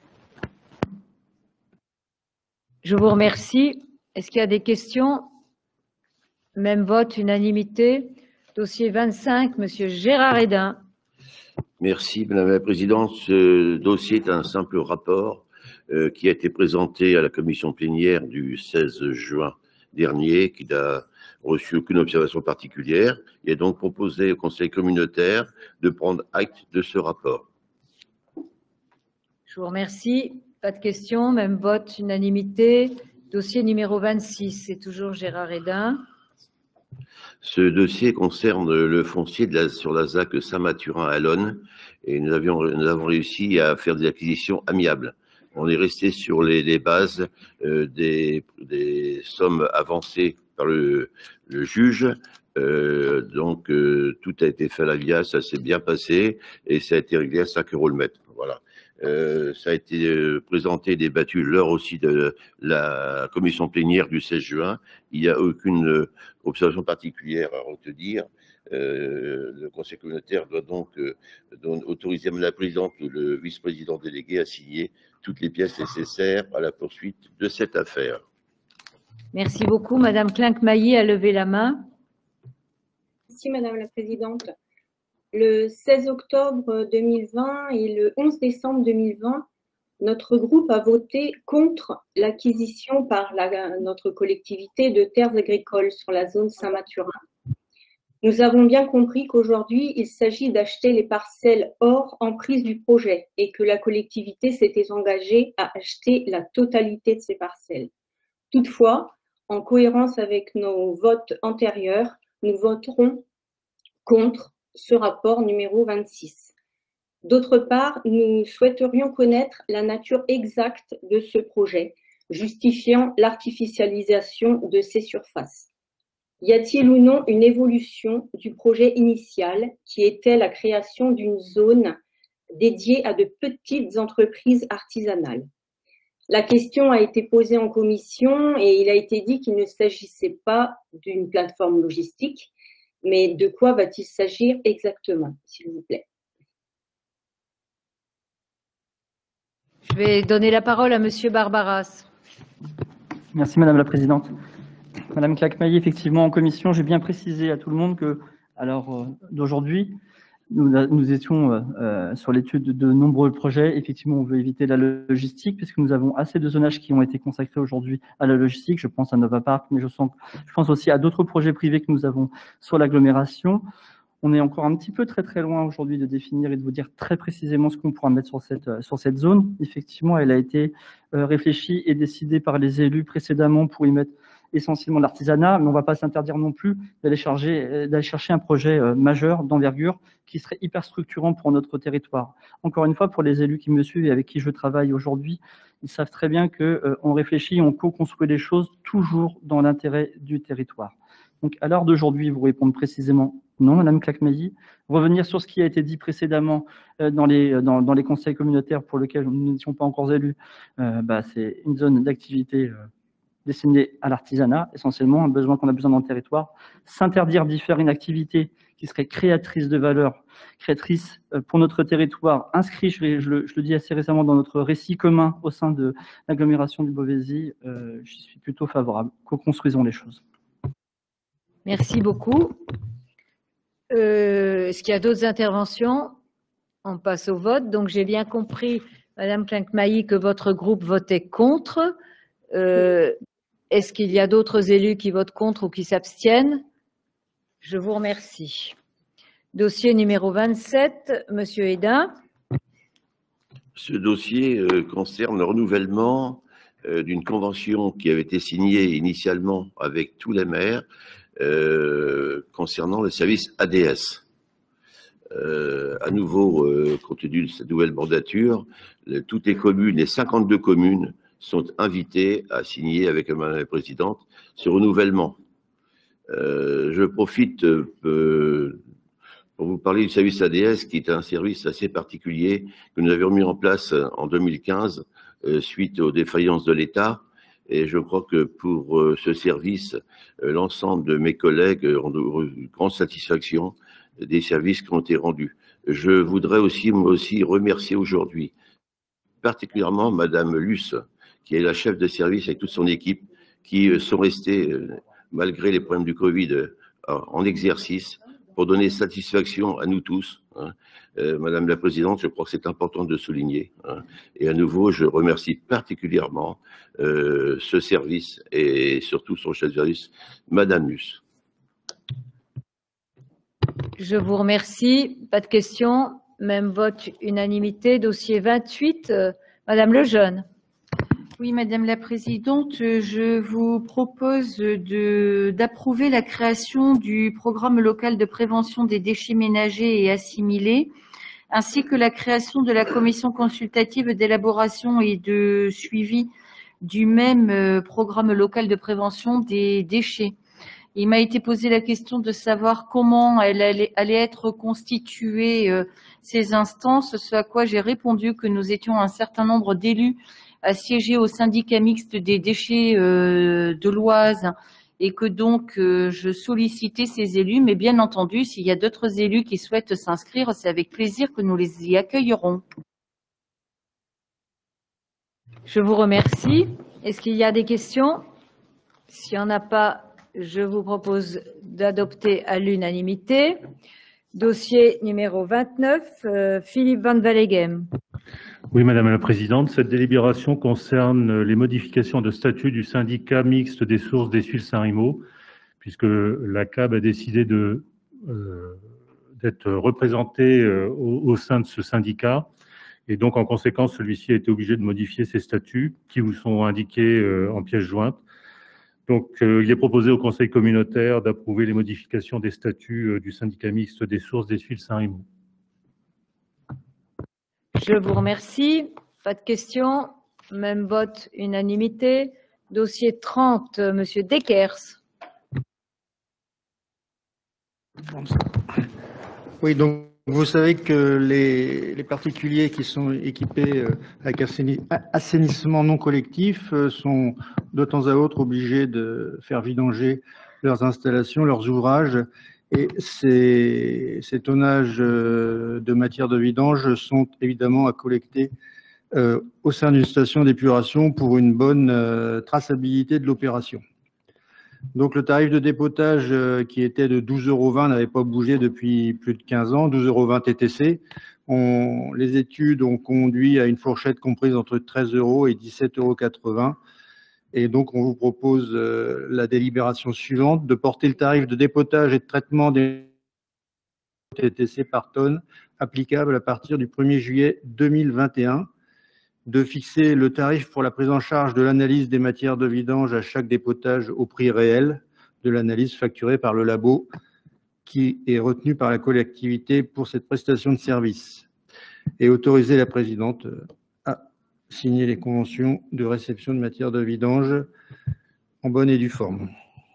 Je vous remercie. Est-ce qu'il y a des questions? Même vote, unanimité. Dossier 25, Monsieur Gérard Hédin. Merci Madame la Présidente. Ce dossier est un simple rapport qui a été présenté à la commission plénière du 16 juin dernier, qui n'a reçu aucune observation particulière. Il est donc proposé au Conseil communautaire de prendre acte de ce rapport. Je vous remercie. Pas de questions, même vote, unanimité. Dossier numéro 26, c'est toujours Gérard Hédin. Ce dossier concerne le foncier sur la ZAC Saint-Mathurin à Lonne et nous avons réussi à faire des acquisitions amiables. On est resté sur les bases des sommes avancées par le juge. Donc, tout a été fait à la via, ça s'est bien passé et ça a été réglé à 5 € le mètre. Voilà. Ça a été présenté et débattu lors aussi de la commission plénière du 16 juin. Il n'y a aucune observation particulière à retenir. Le Conseil communautaire doit donc autoriser Madame la Présidente ou le vice-président délégué à signer toutes les pièces nécessaires à la poursuite de cette affaire. Merci beaucoup. Madame Clinck-Mailly a levé la main. Merci Madame la Présidente. Le 16 octobre 2020 et le 11 décembre 2020, notre groupe a voté contre l'acquisition par notre collectivité de terres agricoles sur la zone Saint-Mathurin. Nous avons bien compris qu'aujourd'hui, il s'agit d'acheter les parcelles hors emprise du projet et que la collectivité s'était engagée à acheter la totalité de ces parcelles. Toutefois, en cohérence avec nos votes antérieurs, nous voterons contre ce rapport numéro 26. D'autre part, nous souhaiterions connaître la nature exacte de ce projet, justifiant l'artificialisation de ces surfaces. Y a-t-il ou non une évolution du projet initial qui était la création d'une zone dédiée à de petites entreprises artisanales? La question a été posée en commission et il a été dit qu'il ne s'agissait pas d'une plateforme logistique, mais de quoi va-t-il s'agir exactement, s'il vous plaît? Je vais donner la parole à Monsieur Barbaras. Merci Madame la Présidente. Madame Claquemailly, effectivement, en commission, j'ai bien précisé à tout le monde que, à l'heure d'aujourd'hui, nous étions sur l'étude de nombreux projets. Effectivement, on veut éviter la logistique, puisque nous avons assez de zonages qui ont été consacrés aujourd'hui à la logistique. Je pense à Nova Park, mais je pense aussi à d'autres projets privés que nous avons sur l'agglomération. On est encore un petit peu très loin aujourd'hui de définir et de vous dire très précisément ce qu'on pourra mettre sur cette zone. Effectivement, elle a été réfléchie et décidée par les élus précédemment pour y mettre essentiellement l'artisanat, mais on ne va pas s'interdire non plus d'aller chercher un projet majeur d'envergure qui serait hyper structurant pour notre territoire. Encore une fois, pour les élus qui me suivent et avec qui je travaille aujourd'hui, ils savent très bien qu'on réfléchit, on co-construit les choses toujours dans l'intérêt du territoire. Donc, à l'heure d'aujourd'hui, vous répondre précisément non, Madame Claquemailly. Revenir sur ce qui a été dit précédemment dans les conseils communautaires pour lesquels nous n'étions pas encore élus, c'est une zone d'activité destinée à l'artisanat, essentiellement, un besoin qu'on a besoin dans le territoire. S'interdire d'y faire une activité qui serait créatrice de valeur, créatrice pour notre territoire, inscrit, je le dis assez récemment, dans notre récit commun au sein de l'agglomération du Beauvaisis, j'y suis plutôt favorable. Co-construisons les choses. Merci beaucoup. Est-ce qu'il y a d'autres interventions? On passe au vote. Donc, j'ai bien compris, Madame Claquemailly, que votre groupe votait contre. Est-ce qu'il y a d'autres élus qui votent contre ou qui s'abstiennent? Je vous remercie. Dossier numéro 27, Monsieur Hédin. Ce dossier concerne le renouvellement d'une convention qui avait été signée initialement avec tous les maires concernant le service ADS. À nouveau, compte tenu de cette nouvelle mandature, toutes les communes, les 52 communes, sont invitées à signer avec Madame la Présidente ce renouvellement. Je profite pour vous parler du service ADS, qui est un service assez particulier que nous avions mis en place en 2015 suite aux défaillances de l'État. Et je crois que pour ce service, l'ensemble de mes collègues ont une grande satisfaction des services qui ont été rendus. Je voudrais aussi, moi aussi, remercier aujourd'hui particulièrement Madame Luce, qui est la chef de service avec toute son équipe, qui sont restés, malgré les problèmes du Covid, en exercice pour donner satisfaction à nous tous. Madame la Présidente, je crois que c'est important de souligner. Et à nouveau, je remercie particulièrement ce service et surtout son chef de service, Madame Luce. Je vous remercie. Pas de questions. Même vote unanimité. Dossier 28, Madame Lejeune. Oui, Madame la Présidente, je vous propose d'approuver la création du programme local de prévention des déchets ménagers et assimilés, ainsi que la création de la commission consultative d'élaboration et de suivi du même programme local de prévention des déchets. Il m'a été posé la question de savoir comment allait être constituée ces instances, ce à quoi j'ai répondu que nous étions un certain nombre d'élus à siéger au syndicat mixte des déchets de l'Oise et que donc je sollicitais ces élus, mais bien entendu, s'il y a d'autres élus qui souhaitent s'inscrire, c'est avec plaisir que nous les y accueillerons. Je vous remercie. Est-ce qu'il y a des questions? S'il n'y en a pas, je vous propose d'adopter à l'unanimité. Dossier numéro 29, Philippe Van Wallegem. Oui, Madame la Présidente, cette délibération concerne les modifications de statut du syndicat mixte des sources d'Essuie-Saint-Rimo, puisque la CAB a décidé de d'être représenté au sein de ce syndicat. Et donc, en conséquence, celui-ci a été obligé de modifier ses statuts qui vous sont indiqués en pièce jointe. Donc, il est proposé au Conseil communautaire d'approuver les modifications des statuts du syndicat mixte des sources des Tuiles Saint-Rémy. Je vous remercie. Pas de questions. Même vote, unanimité. Dossier 30, Monsieur Dekers. Oui, donc vous savez que les particuliers qui sont équipés avec assainissement non collectif sont de temps à autre obligés de faire vidanger leurs installations, leurs ouvrages, et ces tonnages de matière de vidange sont évidemment à collecter au sein d'une station d'épuration pour une bonne traçabilité de l'opération. Donc, le tarif de dépotage qui était de 12,20 € n'avait pas bougé depuis plus de 15 ans, 12,20 € TTC. Les études ont conduit à une fourchette comprise entre 13 € et 17,80 €. Et donc, on vous propose la délibération suivante, de porter le tarif de dépotage et de traitement des TTC par tonne applicable à partir du 1er juillet 2021, de fixer le tarif pour la prise en charge de l'analyse des matières de vidange à chaque dépotage au prix réel de l'analyse facturée par le labo qui est retenu par la collectivité pour cette prestation de service, et autoriser la présidente à signer les conventions de réception de matières de vidange en bonne et due forme.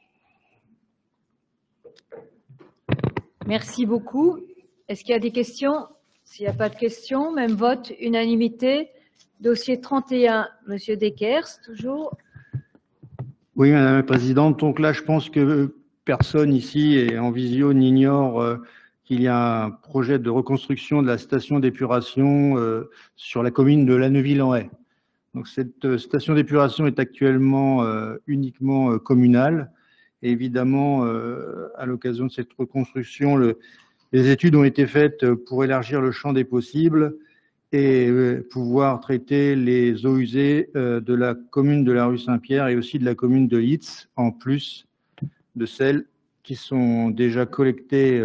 Merci beaucoup. Est-ce qu'il y a des questions? S'il n'y a pas de questions, même vote, unanimité. Dossier 31, Monsieur Dekers, toujours. Oui, Madame la Présidente. Donc là, je pense que personne ici et en visio n'ignore qu'il y a un projet de reconstruction de la station d'épuration sur la commune de Lanneuville-en-Haye. Donc cette station d'épuration est actuellement uniquement communale. Et évidemment, à l'occasion de cette reconstruction, les études ont été faites pour élargir le champ des possibles et pouvoir traiter les eaux usées de la commune de la rue Saint-Pierre et aussi de la commune de Litz, en plus de celles qui sont déjà collectées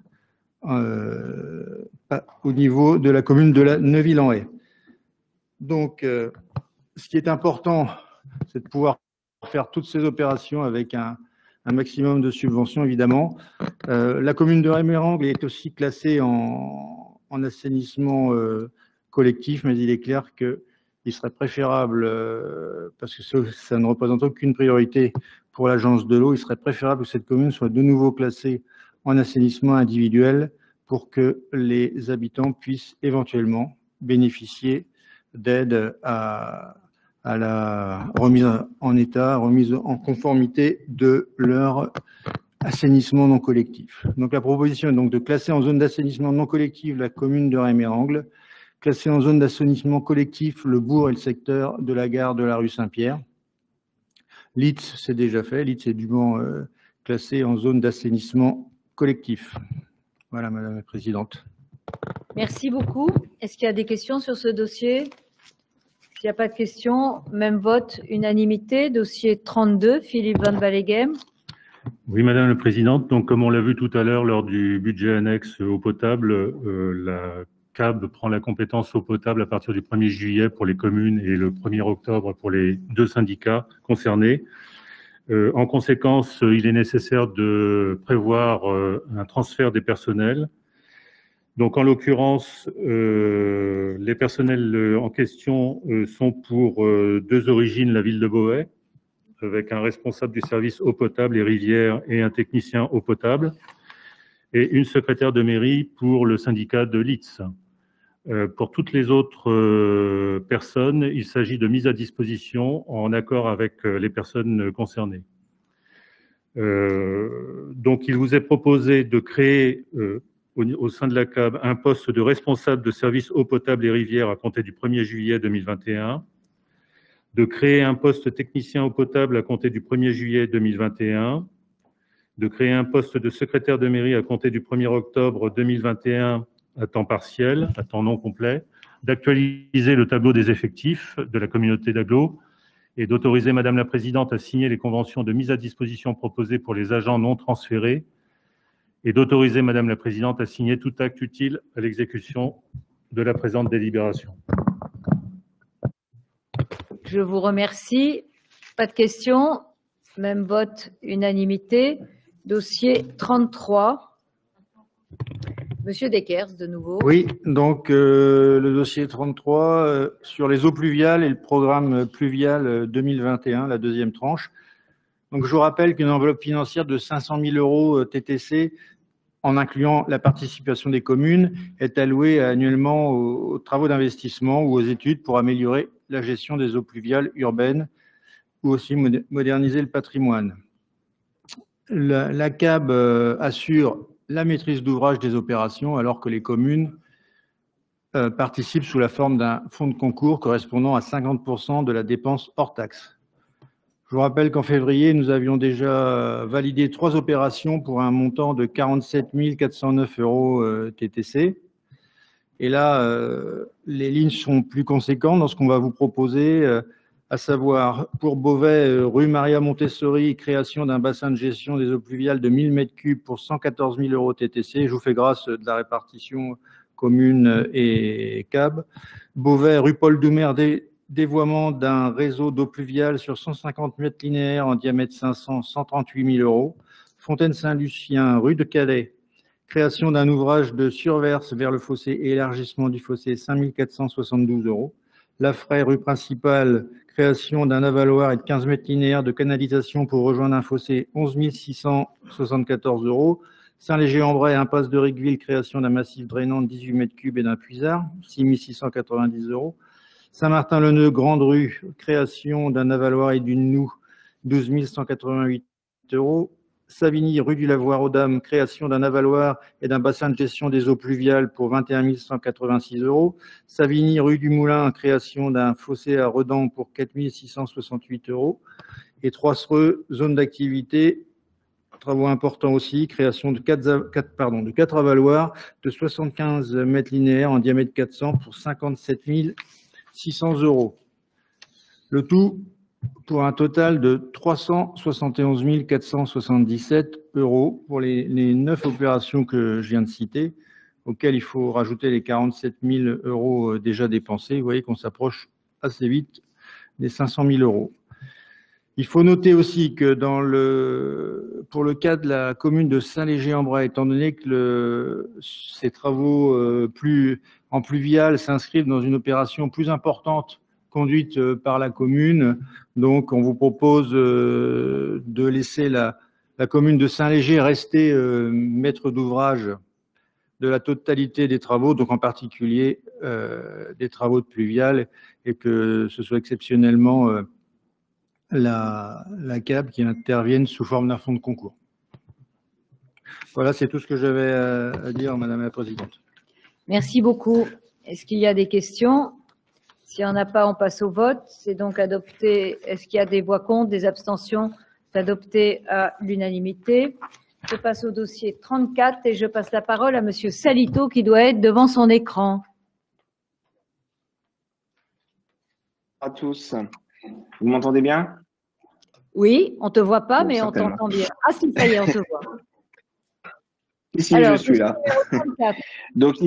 au niveau de la commune de la Neuville-en-Haye. Donc, ce qui est important, c'est de pouvoir faire toutes ces opérations avec un maximum de subventions, évidemment. La commune de Rémérangle est aussi classée en assainissement collectif, mais il est clair qu'il serait préférable, parce que ça ne représente aucune priorité pour l'agence de l'eau, il serait préférable que cette commune soit de nouveau classée en assainissement individuel pour que les habitants puissent éventuellement bénéficier d'aide à la remise en état, remise en conformité de leur assainissement non collectif. Donc la proposition est donc de classer en zone d'assainissement non collectif la commune de Rémérangle, classer en zone d'assainissement collectif le bourg et le secteur de la gare de la rue Saint-Pierre. Litz, c'est déjà fait. Litz est dûment classé en zone d'assainissement collectif. Voilà, Madame la Présidente. Merci beaucoup. Est-ce qu'il y a des questions sur ce dossier? S'il n'y a pas de questions, même vote, unanimité. Dossier 32, Philippe Van Wallegem. Oui, Madame la Présidente. Donc, comme on l'a vu tout à l'heure lors du budget annexe eau potable, la CAB prend la compétence eau potable à partir du 1er juillet pour les communes et le 1er octobre pour les deux syndicats concernés. En conséquence, il est nécessaire de prévoir un transfert des personnels. Donc, en l'occurrence, les personnels en question sont pour deux origines, la ville de Beauvais, avec un responsable du service eau potable et rivière et un technicien eau potable, et une secrétaire de mairie pour le syndicat de Litz. Pour toutes les autres personnes, il s'agit de mise à disposition en accord avec les personnes concernées. Donc, il vous est proposé de créer au sein de la CAB un poste de responsable de service eau potable et rivière à compter du 1er juillet 2021, de créer un poste technicien eau potable à compter du 1er juillet 2021, de créer un poste de secrétaire de mairie à compter du 1er octobre 2021 à temps partiel, à temps non complet, d'actualiser le tableau des effectifs de la communauté d'agglo et d'autoriser Madame la Présidente à signer les conventions de mise à disposition proposées pour les agents non transférés et d'autoriser Madame la Présidente à signer tout acte utile à l'exécution de la présente délibération. Je vous remercie. Pas de questions. Même vote, unanimité. Dossier 33. Monsieur Dekers, de nouveau. Oui, donc le dossier 33 sur les eaux pluviales et le programme pluvial 2021, la deuxième tranche. Donc je vous rappelle qu'une enveloppe financière de 500 000 € TTC, en incluant la participation des communes, est allouée annuellement aux travaux d'investissement ou aux études pour améliorer la gestion des eaux pluviales urbaines ou aussi moderniser le patrimoine. La CAB assure la maîtrise d'ouvrage des opérations alors que les communes participent sous la forme d'un fonds de concours correspondant à 50% de la dépense hors taxe. Je vous rappelle qu'en février, nous avions déjà validé 3 opérations pour un montant de 47 409 € TTC. Et là, les lignes sont plus conséquentes dans ce qu'on va vous proposer, à savoir pour Beauvais, rue Maria Montessori, création d'un bassin de gestion des eaux pluviales de 1000 m3 pour 114 000 € TTC. Je vous fais grâce de la répartition commune et CAB. Beauvais, rue Paul Doumer, dévoiement d'un réseau d'eau pluviale sur 150 mètres linéaires en diamètre 500, 138 000 €. Fontaine-Saint-Lucien, rue de Calais, création d'un ouvrage de surverse vers le fossé et élargissement du fossé, 5 472 €. Lafray, rue principale, création d'un avaloir et de 15 mètres linéaires de canalisation pour rejoindre un fossé, 11 674 €. Saint-Léger-en-Bray, impasse de Ricqueville, création d'un massif drainant de 18 m3 et d'un puisard, 6 690 €. Saint-Martin-le-Neu, Grande Rue, création d'un avaloir et d'une noue, 12 188 €. Savigny, rue du Lavoir aux Dames, création d'un avaloir et d'un bassin de gestion des eaux pluviales pour 21 186 €. Savigny, rue du Moulin, création d'un fossé à Redans pour 4 668 €. Et Troissereux, zone d'activité, travaux importants aussi, création de 4 avaloirs de 75 mètres linéaires en diamètre 400 pour 57 600 €. Le tout pour un total de 371 477 € pour les 9 opérations que je viens de citer, auxquelles il faut rajouter les 47 000 € déjà dépensés. Vous voyez qu'on s'approche assez vite des 500 000 €. Il faut noter aussi que pour le cas de la commune de Saint-Léger-en-Bray, étant donné que ces travaux en pluvial s'inscrivent dans une opération plus importante conduite par la commune, donc on vous propose de laisser la commune de Saint-Léger rester maître d'ouvrage de la totalité des travaux, donc en particulier des travaux de pluvial, et que ce soit exceptionnellement la CAB qui intervienne sous forme d'un fonds de concours. Voilà, c'est tout ce que j'avais à dire, Madame la Présidente. Merci beaucoup. Est-ce qu'il y a des questions? S'il n'y en a pas, on passe au vote. C'est donc adopté. Est-ce qu'il y a des voix contre, des abstentions? C'est adopté à l'unanimité. Je passe au dossier 34 et je passe la parole à Monsieur Salito qui doit être devant son écran. À tous. Vous m'entendez bien? Oui, on ne te voit pas, Bon, mais on certainement. t'entend bien. Ah si, ça y est, on te voit. Ici, Alors, je suis là. dossier 34. Donc,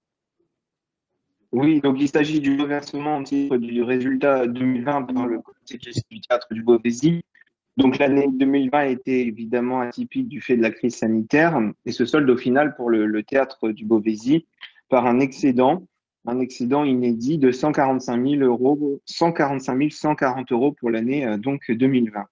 il s'agit du reversement au titre du résultat 2020 par le comité de gestion du théâtre du Beauvaisis. Donc, l'année 2020 a été évidemment atypique du fait de la crise sanitaire et se solde au final pour le théâtre du Beauvaisis par un excédent inédit de 145 140 € pour l'année donc 2020.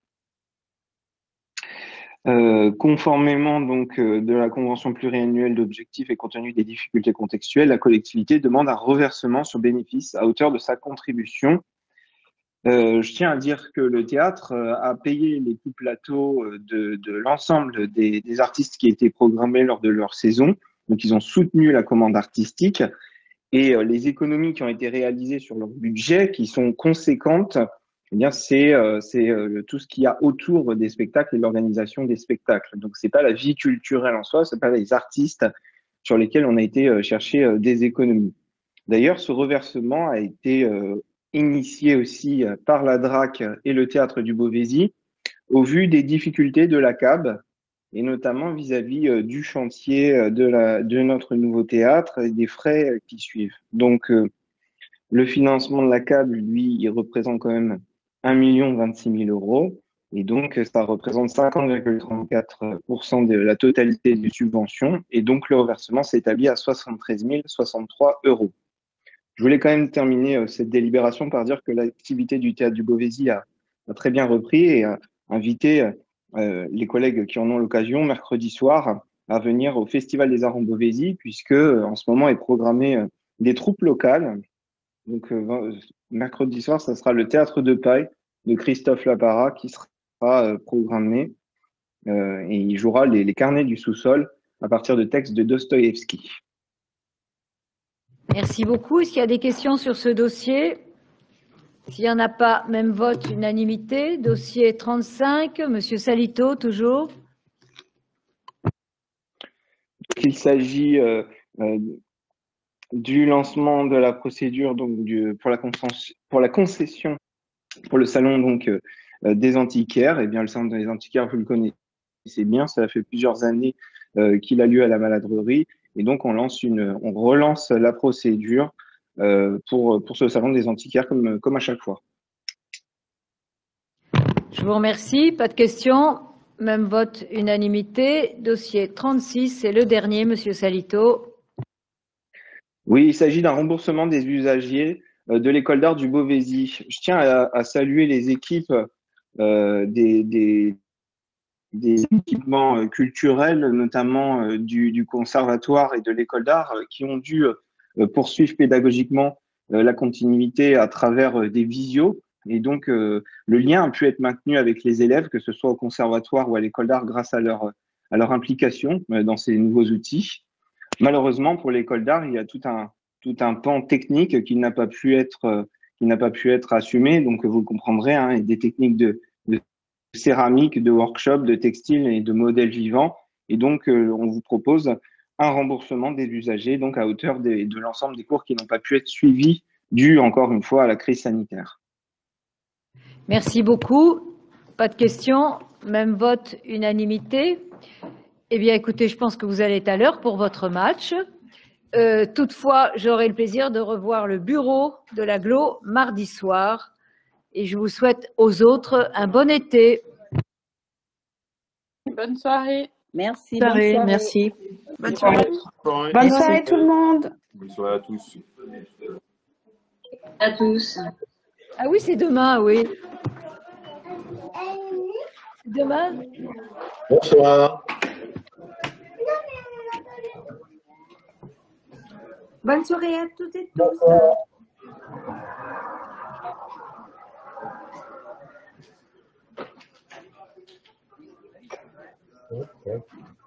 Conformément donc de la convention pluriannuelle d'objectifs et compte tenu des difficultés contextuelles, la collectivité demande un reversement sur bénéfice à hauteur de sa contribution. Je tiens à dire que le théâtre a payé les coûts plateaux de l'ensemble des artistes qui étaient programmés lors de leur saison. Donc, ils ont soutenu la commande artistique et les économies qui ont été réalisées sur leur budget, qui sont conséquentes, eh bien, c'est tout ce qu'il y a autour des spectacles et l'organisation des spectacles. Donc, c'est pas la vie culturelle en soi, c'est pas les artistes sur lesquels on a été chercher des économies. D'ailleurs, ce reversement a été initié aussi par la DRAC et le Théâtre du Beauvaisis, au vu des difficultés de la CAB et notamment vis-à-vis du chantier de notre nouveau théâtre et des frais qui suivent. Donc, le financement de la CAB, lui, il représente quand même 1 026 000 €. Et donc, ça représente 50,34% de la totalité des subventions. Et donc, le reversement s'établit à 73 063 €. Je voulais quand même terminer cette délibération par dire que l'activité du Théâtre du Beauvaisis a très bien repris et a invité les collègues qui en ont l'occasion mercredi soir à venir au Festival des Arts en Beauvaisis, puisque en ce moment est programmé des troupes locales. Donc, mercredi soir, ça sera le Théâtre de Paille de Christophe Lapara qui sera programmé et il jouera les Carnets du sous-sol à partir de textes de Dostoïevski. Merci beaucoup. Est-ce qu'il y a des questions sur ce dossier? S'il n'y en a pas, même vote, unanimité. Dossier 35, Monsieur Salito, toujours. Il s'agit du lancement de la procédure donc, pour la concession pour le salon donc, des antiquaires. Eh bien, le salon des antiquaires, vous le connaissez bien, ça fait plusieurs années qu'il a lieu à la Maladrerie. Et donc, on relance la procédure pour ce salon des antiquaires comme à chaque fois. Je vous remercie. Pas de questions. Même vote, unanimité. Dossier 36, c'est le dernier, Monsieur Salito. Oui, il s'agit d'un remboursement des usagers de l'école d'art du Beauvaisis. Je tiens à saluer les équipes des équipements culturels, notamment du conservatoire et de l'école d'art, qui ont dû poursuivre pédagogiquement la continuité à travers des visios. Et donc, le lien a pu être maintenu avec les élèves, que ce soit au conservatoire ou à l'école d'art, grâce à leur implication dans ces nouveaux outils. Malheureusement, pour l'école d'art, il y a tout un pan technique qui n'a pas pu être assumé. Donc, vous le comprendrez, hein, des techniques de céramique, de workshop, de textile et de modèles vivants. Et donc, on vous propose un remboursement des usagers, donc à hauteur de l'ensemble des cours qui n'ont pas pu être suivis, dû encore une fois à la crise sanitaire. Merci beaucoup. Pas de questions. Même vote, unanimité. Eh bien, écoutez, je pense que vous allez être à l'heure pour votre match. Toutefois, j'aurai le plaisir de revoir le bureau de l'Agglo mardi soir. Et je vous souhaite aux autres un bon été. Bonne soirée. Merci. Bonne soirée. Merci. Bonne soirée. Bonne soirée tout le monde. Bonne soirée à tous. À tous. Ah oui, c'est demain, oui. C'est demain. Bonsoir. Bonne soirée à toutes et tous. Okay.